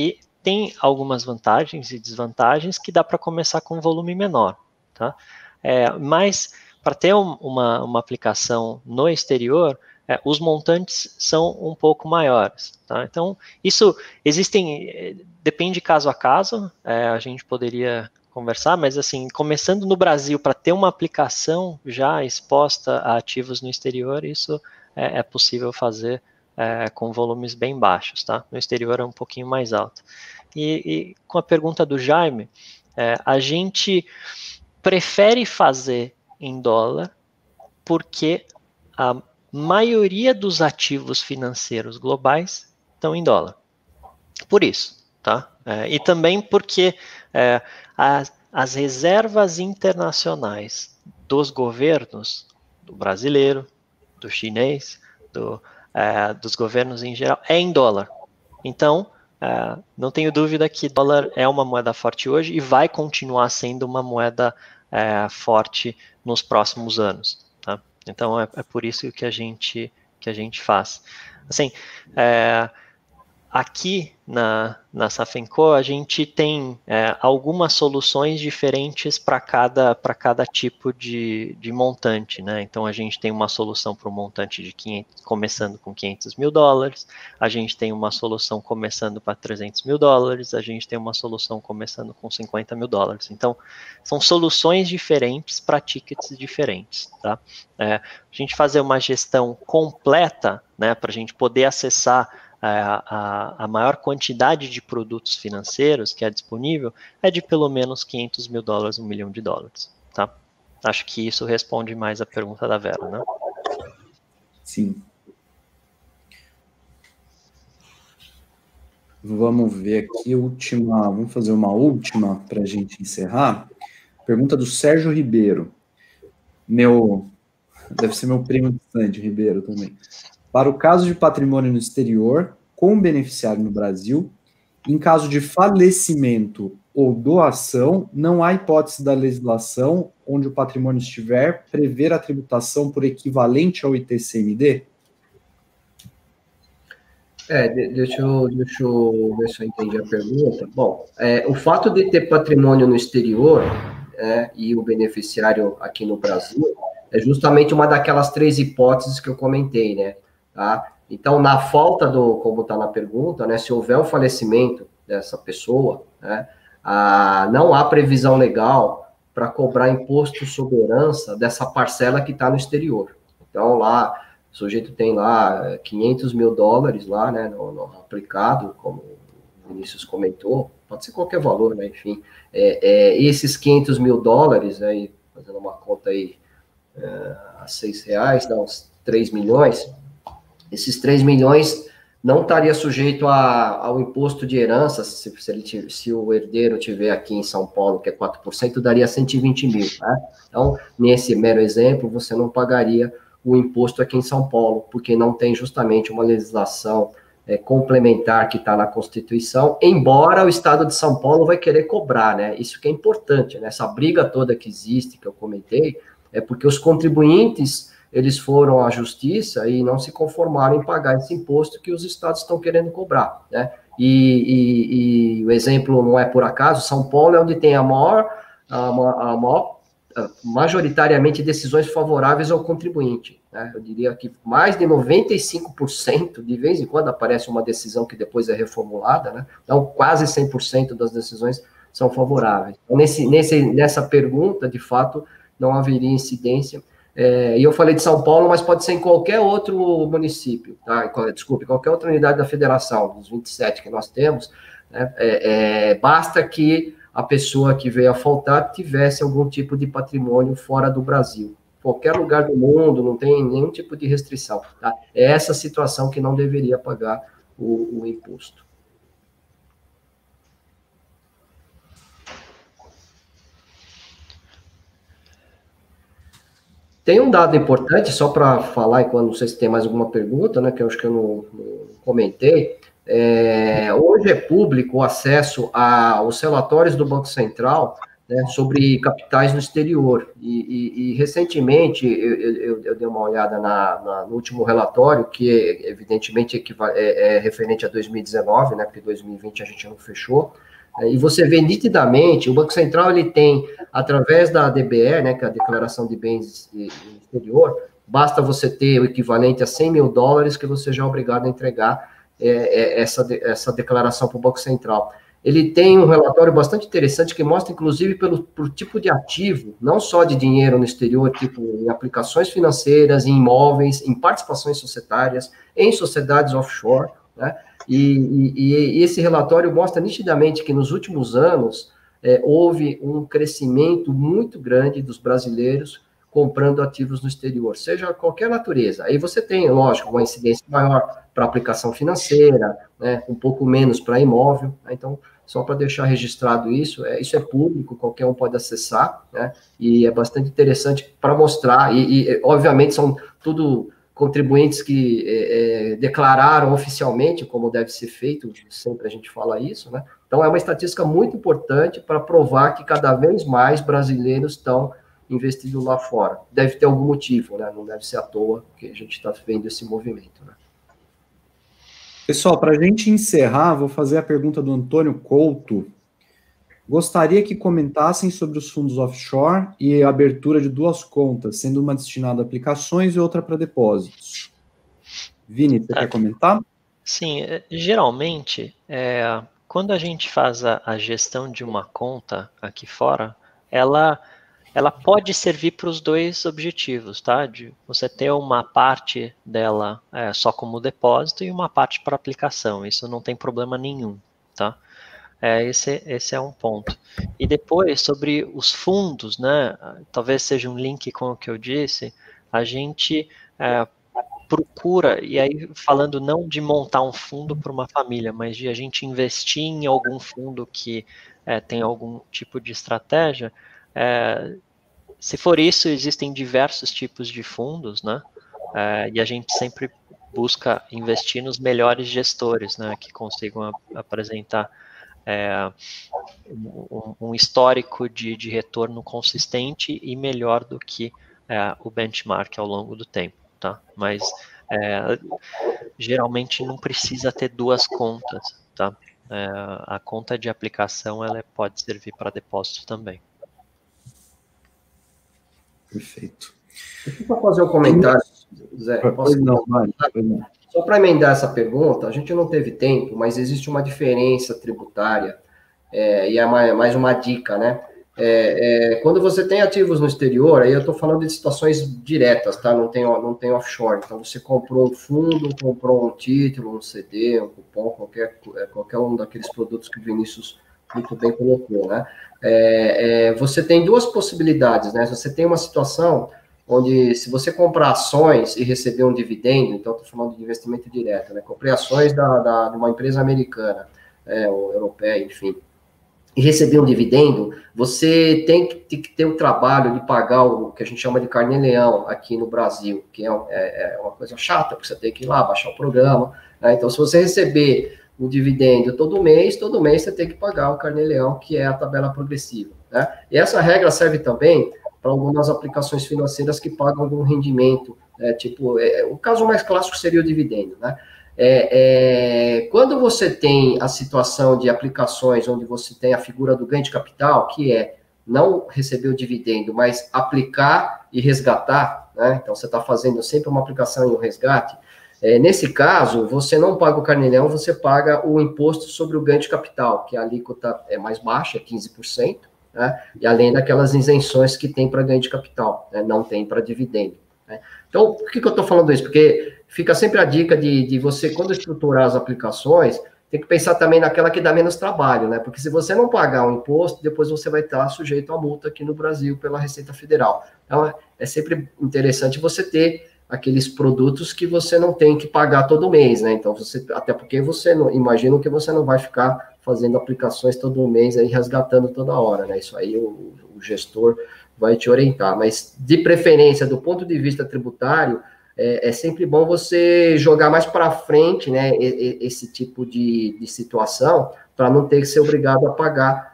Speaker 4: tem algumas vantagens e desvantagens que dá para começar com um volume menor, tá? Mas para ter uma aplicação no exterior, os montantes são um pouco maiores, tá? Então, isso depende caso a caso, a gente poderia conversar, mas assim, começando no Brasil, para ter uma aplicação já exposta a ativos no exterior, isso é possível fazer com volumes bem baixos, tá? No exterior é um pouquinho mais alto. E com a pergunta do Jaime, a gente prefere fazer em dólar porque a maioria dos ativos financeiros globais estão em dólar. Por isso, tá? E também porque as reservas internacionais dos governos, do brasileiro, do chinês, dos governos em geral, é em dólar. Então, não tenho dúvida que dólar é uma moeda forte hoje e vai continuar sendo uma moeda forte nos próximos anos, tá? Então, é por isso que a gente faz. Assim, aqui na Safenco, a gente tem algumas soluções diferentes para cada tipo de montante, né? Então, a gente tem uma solução para o montante de começando com $500 mil, a gente tem uma solução começando para $300 mil, a gente tem uma solução começando com $50 mil. Então, são soluções diferentes para tickets diferentes, tá? A gente fazer uma gestão completa, né, para a gente poder acessar a maior quantidade de produtos financeiros que é disponível é de pelo menos $500 mil, $1 milhão, tá? Acho que isso responde mais a pergunta da Vera, né?
Speaker 1: Sim. Vamos ver aqui vamos fazer uma última para a gente encerrar. Pergunta do Sérgio Ribeiro. Deve ser meu primo distante, Ribeiro também. Para o caso de patrimônio no exterior, com beneficiário no Brasil, em caso de falecimento ou doação, não há hipótese da legislação onde o patrimônio estiver prever a tributação por equivalente ao ITCMD?
Speaker 2: Deixa eu ver se eu entendi a pergunta. Bom, o fato de ter patrimônio no exterior e o beneficiário aqui no Brasil é justamente uma daquelas 3 hipóteses que eu comentei, né? Tá? Então, na falta como está na pergunta, né, se houver o falecimento dessa pessoa, né, não há previsão legal para cobrar imposto sobre herança dessa parcela que está no exterior. Então, lá, o sujeito tem lá $500 mil lá, né, no aplicado, como o Vinícius comentou, pode ser qualquer valor, né, enfim. Esses $500 mil, aí, fazendo uma conta aí, a R$6, dá uns 3 milhões, esses 3 milhões não estaria sujeito ao imposto de herança, se o herdeiro tiver aqui em São Paulo, que é 4%, daria 120 mil. Tá? Então, nesse mero exemplo, você não pagaria o imposto aqui em São Paulo, porque não tem justamente uma legislação complementar que está na Constituição, embora o Estado de São Paulo vai querer cobrar, né? Isso que é importante, né? Essa briga toda que existe, que eu comentei, é porque os contribuintes eles foram à justiça e não se conformaram em pagar esse imposto que os estados estão querendo cobrar, né? E o exemplo não é por acaso, São Paulo é onde tem majoritariamente decisões favoráveis ao contribuinte, né? Eu diria que mais de 95%, de vez em quando aparece uma decisão que depois é reformulada, né? Então, quase 100% das decisões são favoráveis. Então, nessa pergunta, de fato, não haveria incidência. E eu falei de São Paulo, mas pode ser em qualquer outro município, tá? Desculpe, qualquer outra unidade da federação, dos 27 que nós temos, né? Basta que a pessoa que veio a faltar tivesse algum tipo de patrimônio fora do Brasil. Qualquer lugar do mundo, não tem nenhum tipo de restrição, tá? É essa situação que não deveria pagar o imposto. Tem um dado importante, só para falar, e quando não sei se tem mais alguma pergunta, né, que eu acho que eu não comentei. Hoje é público o acesso aos relatórios do Banco Central né, sobre capitais no exterior. E recentemente, eu dei uma olhada no último relatório, que evidentemente é referente a 2019, né, porque 2020 a gente não fechou, e você vê nitidamente, o Banco Central ele tem, através da DBE, né, que é a Declaração de Bens Exterior, basta você ter o equivalente a $100 mil que você já é obrigado a entregar essa declaração para o Banco Central. Ele tem um relatório bastante interessante que mostra, inclusive, por tipo de ativo, não só de dinheiro no exterior, tipo em aplicações financeiras, em imóveis, em participações societárias, em sociedades offshore, né? E esse relatório mostra nitidamente que nos últimos anos houve um crescimento muito grande dos brasileiros comprando ativos no exterior, seja qualquer natureza. Aí você tem, lógico, uma incidência maior para aplicação financeira, né, um pouco menos para imóvel, né? Então, só para deixar registrado isso é público, qualquer um pode acessar, né, e é bastante interessante para mostrar, obviamente são tudo contribuintes que declararam oficialmente como deve ser feito, sempre a gente fala isso, né, então é uma estatística muito importante para provar que cada vez mais brasileiros estão investindo lá fora. Deve ter algum motivo, né, não deve ser à toa que a gente está vendo esse movimento, né.
Speaker 1: Pessoal, para a gente encerrar, vou fazer a pergunta do Antônio Couto. Gostaria que comentassem sobre os fundos offshore e a abertura de 2 contas, sendo uma destinada a aplicações e outra para depósitos. Vini, você quer comentar?
Speaker 4: Sim, geralmente, quando a gente faz a gestão de uma conta aqui fora, ela pode servir para os 2 objetivos, tá? De você ter uma parte dela só como depósito e uma parte para aplicação. Isso não tem problema nenhum, tá? Esse é um ponto. E depois, sobre os fundos, né? Talvez seja um link com o que eu disse, a gente procura, e aí falando não de montar um fundo para uma família, mas de a gente investir em algum fundo que tem algum tipo de estratégia, se for isso, existem diversos tipos de fundos, né? E a gente sempre busca investir nos melhores gestores, né? Que consigam apresentar um histórico de retorno consistente e melhor do que o benchmark ao longo do tempo, tá? Mas geralmente não precisa ter 2 contas, tá? A conta de aplicação ela pode servir para depósito também.
Speaker 1: Perfeito.
Speaker 2: Deixa eu só fazer um comentário, Zé. Só para emendar essa pergunta, a gente não teve tempo, mas existe uma diferença tributária, e é mais uma dica, né? Quando você tem ativos no exterior, aí eu estou falando de situações diretas, tá? Não tem offshore. Então, você comprou um fundo, comprou um título, um CD, um cupom, qualquer um daqueles produtos que o Vinícius muito bem colocou, né? Você tem 2 possibilidades, né? Você tem uma situação onde, se você comprar ações e receber um dividendo, então estou falando de investimento direto, né? Comprei ações de uma empresa americana, ou europeia, enfim, e receber um dividendo, você tem que ter o trabalho de pagar o que a gente chama de carnê-leão aqui no Brasil, que é uma coisa chata, porque você tem que ir lá, baixar o programa, né? Então, se você receber o dividendo todo mês você tem que pagar o carnê-leão, que é a tabela progressiva, né? E essa regra serve também para algumas aplicações financeiras que pagam algum rendimento, o caso mais clássico seria o dividendo, né? Quando você tem a situação de aplicações onde você tem a figura do ganho de capital, que é não receber o dividendo, mas aplicar e resgatar, né? Então, você está fazendo sempre uma aplicação e um resgate. Nesse caso, você não paga o carnê-leão, você paga o imposto sobre o ganho de capital, que a alíquota é mais baixa, 15%, né? E além daquelas isenções que tem para ganho de capital, né? Não tem para dividendo, né? Então, por que eu estou falando isso? Porque fica sempre a dica de você, quando estruturar as aplicações, tem que pensar também naquela que dá menos trabalho, né? Porque se você não pagar o imposto, depois você vai estar sujeito a multa aqui no Brasil pela Receita Federal. Então, é sempre interessante você ter aqueles produtos que você não tem que pagar todo mês, né? Então, até porque imagino que você não vai ficar fazendo aplicações todo mês aí, resgatando toda hora, né? Isso aí o gestor vai te orientar. Mas, de preferência, do ponto de vista tributário, é sempre bom você jogar mais para frente, né, esse tipo de situação, para não ter que ser obrigado a pagar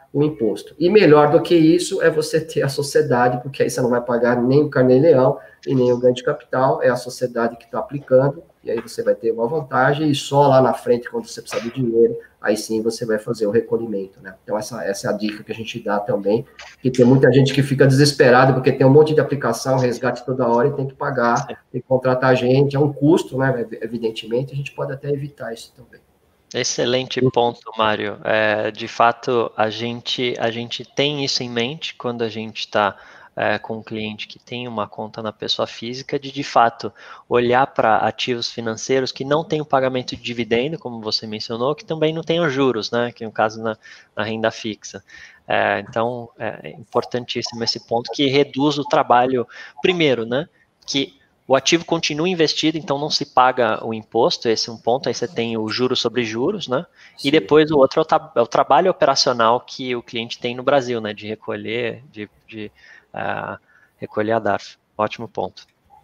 Speaker 2: o imposto. E melhor do que isso é você ter a sociedade, porque aí você não vai pagar nem o Carnê-Leão e nem o ganho de capital, é a sociedade que está aplicando, e aí você vai ter uma vantagem, e só lá na frente, quando você precisar do dinheiro, aí sim você vai fazer o recolhimento, né? Então essa é a dica que a gente dá também, que tem muita gente que fica desesperada, porque tem um monte de aplicação, resgate toda hora, e tem que pagar, tem que contratar gente, é um custo, né, evidentemente, a gente pode até evitar isso também.
Speaker 4: Excelente ponto, Mário. De fato, a gente tem isso em mente quando a gente está com um cliente que tem uma conta na pessoa física, de fato, olhar para ativos financeiros que não tem o pagamento de dividendo, como você mencionou, que também não tem os juros, né, que no caso na renda fixa. Então, é importantíssimo esse ponto que reduz o trabalho, primeiro, né, que o ativo continua investido, então não se paga o imposto, esse é um ponto, aí você tem o juros sobre juros, né? Sim. E depois o outro é o trabalho operacional que o cliente tem no Brasil, né? De recolher, recolher a DARF. Ótimo ponto.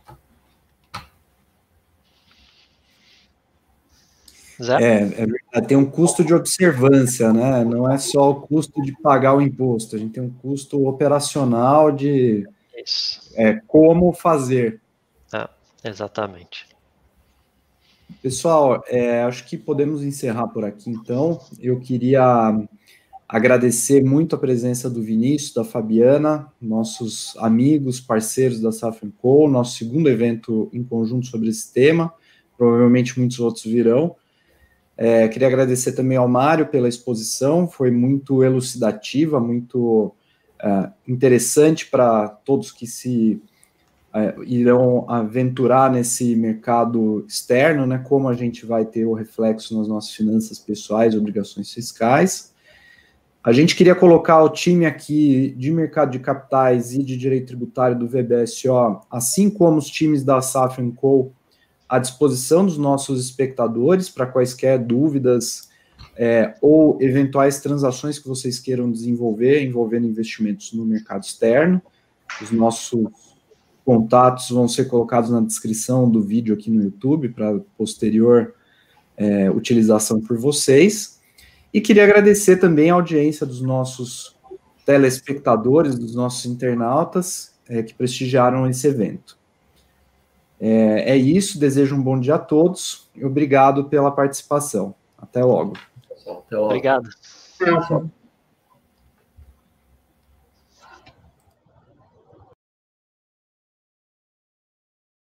Speaker 1: Zé? É verdade, tem um custo de observância, né? Não é só o custo de pagar o imposto, a gente tem um custo operacional de como fazer.
Speaker 4: Exatamente.
Speaker 1: Pessoal, acho que podemos encerrar por aqui, então. Eu queria agradecer muito a presença do Vinícius, da Fabiana, nossos amigos, parceiros da Safran Co., nosso segundo evento em conjunto sobre esse tema, provavelmente muitos outros virão. Queria agradecer também ao Mário pela exposição, foi muito elucidativa, muito interessante para todos que se irão aventurar nesse mercado externo, né, como a gente vai ter o reflexo nas nossas finanças pessoais, obrigações fiscais. A gente queria colocar o time aqui de mercado de capitais e de direito tributário do VBSO, assim como os times da Safran Co., à disposição dos nossos espectadores para quaisquer dúvidas ou eventuais transações que vocês queiram desenvolver envolvendo investimentos no mercado externo. Os nossos contatos vão ser colocados na descrição do vídeo aqui no YouTube para posterior utilização por vocês. E queria agradecer também a audiência dos nossos telespectadores, dos nossos internautas que prestigiaram esse evento. É isso, desejo um bom dia a todos e obrigado pela participação. Até logo.
Speaker 2: Até logo.
Speaker 4: Obrigado.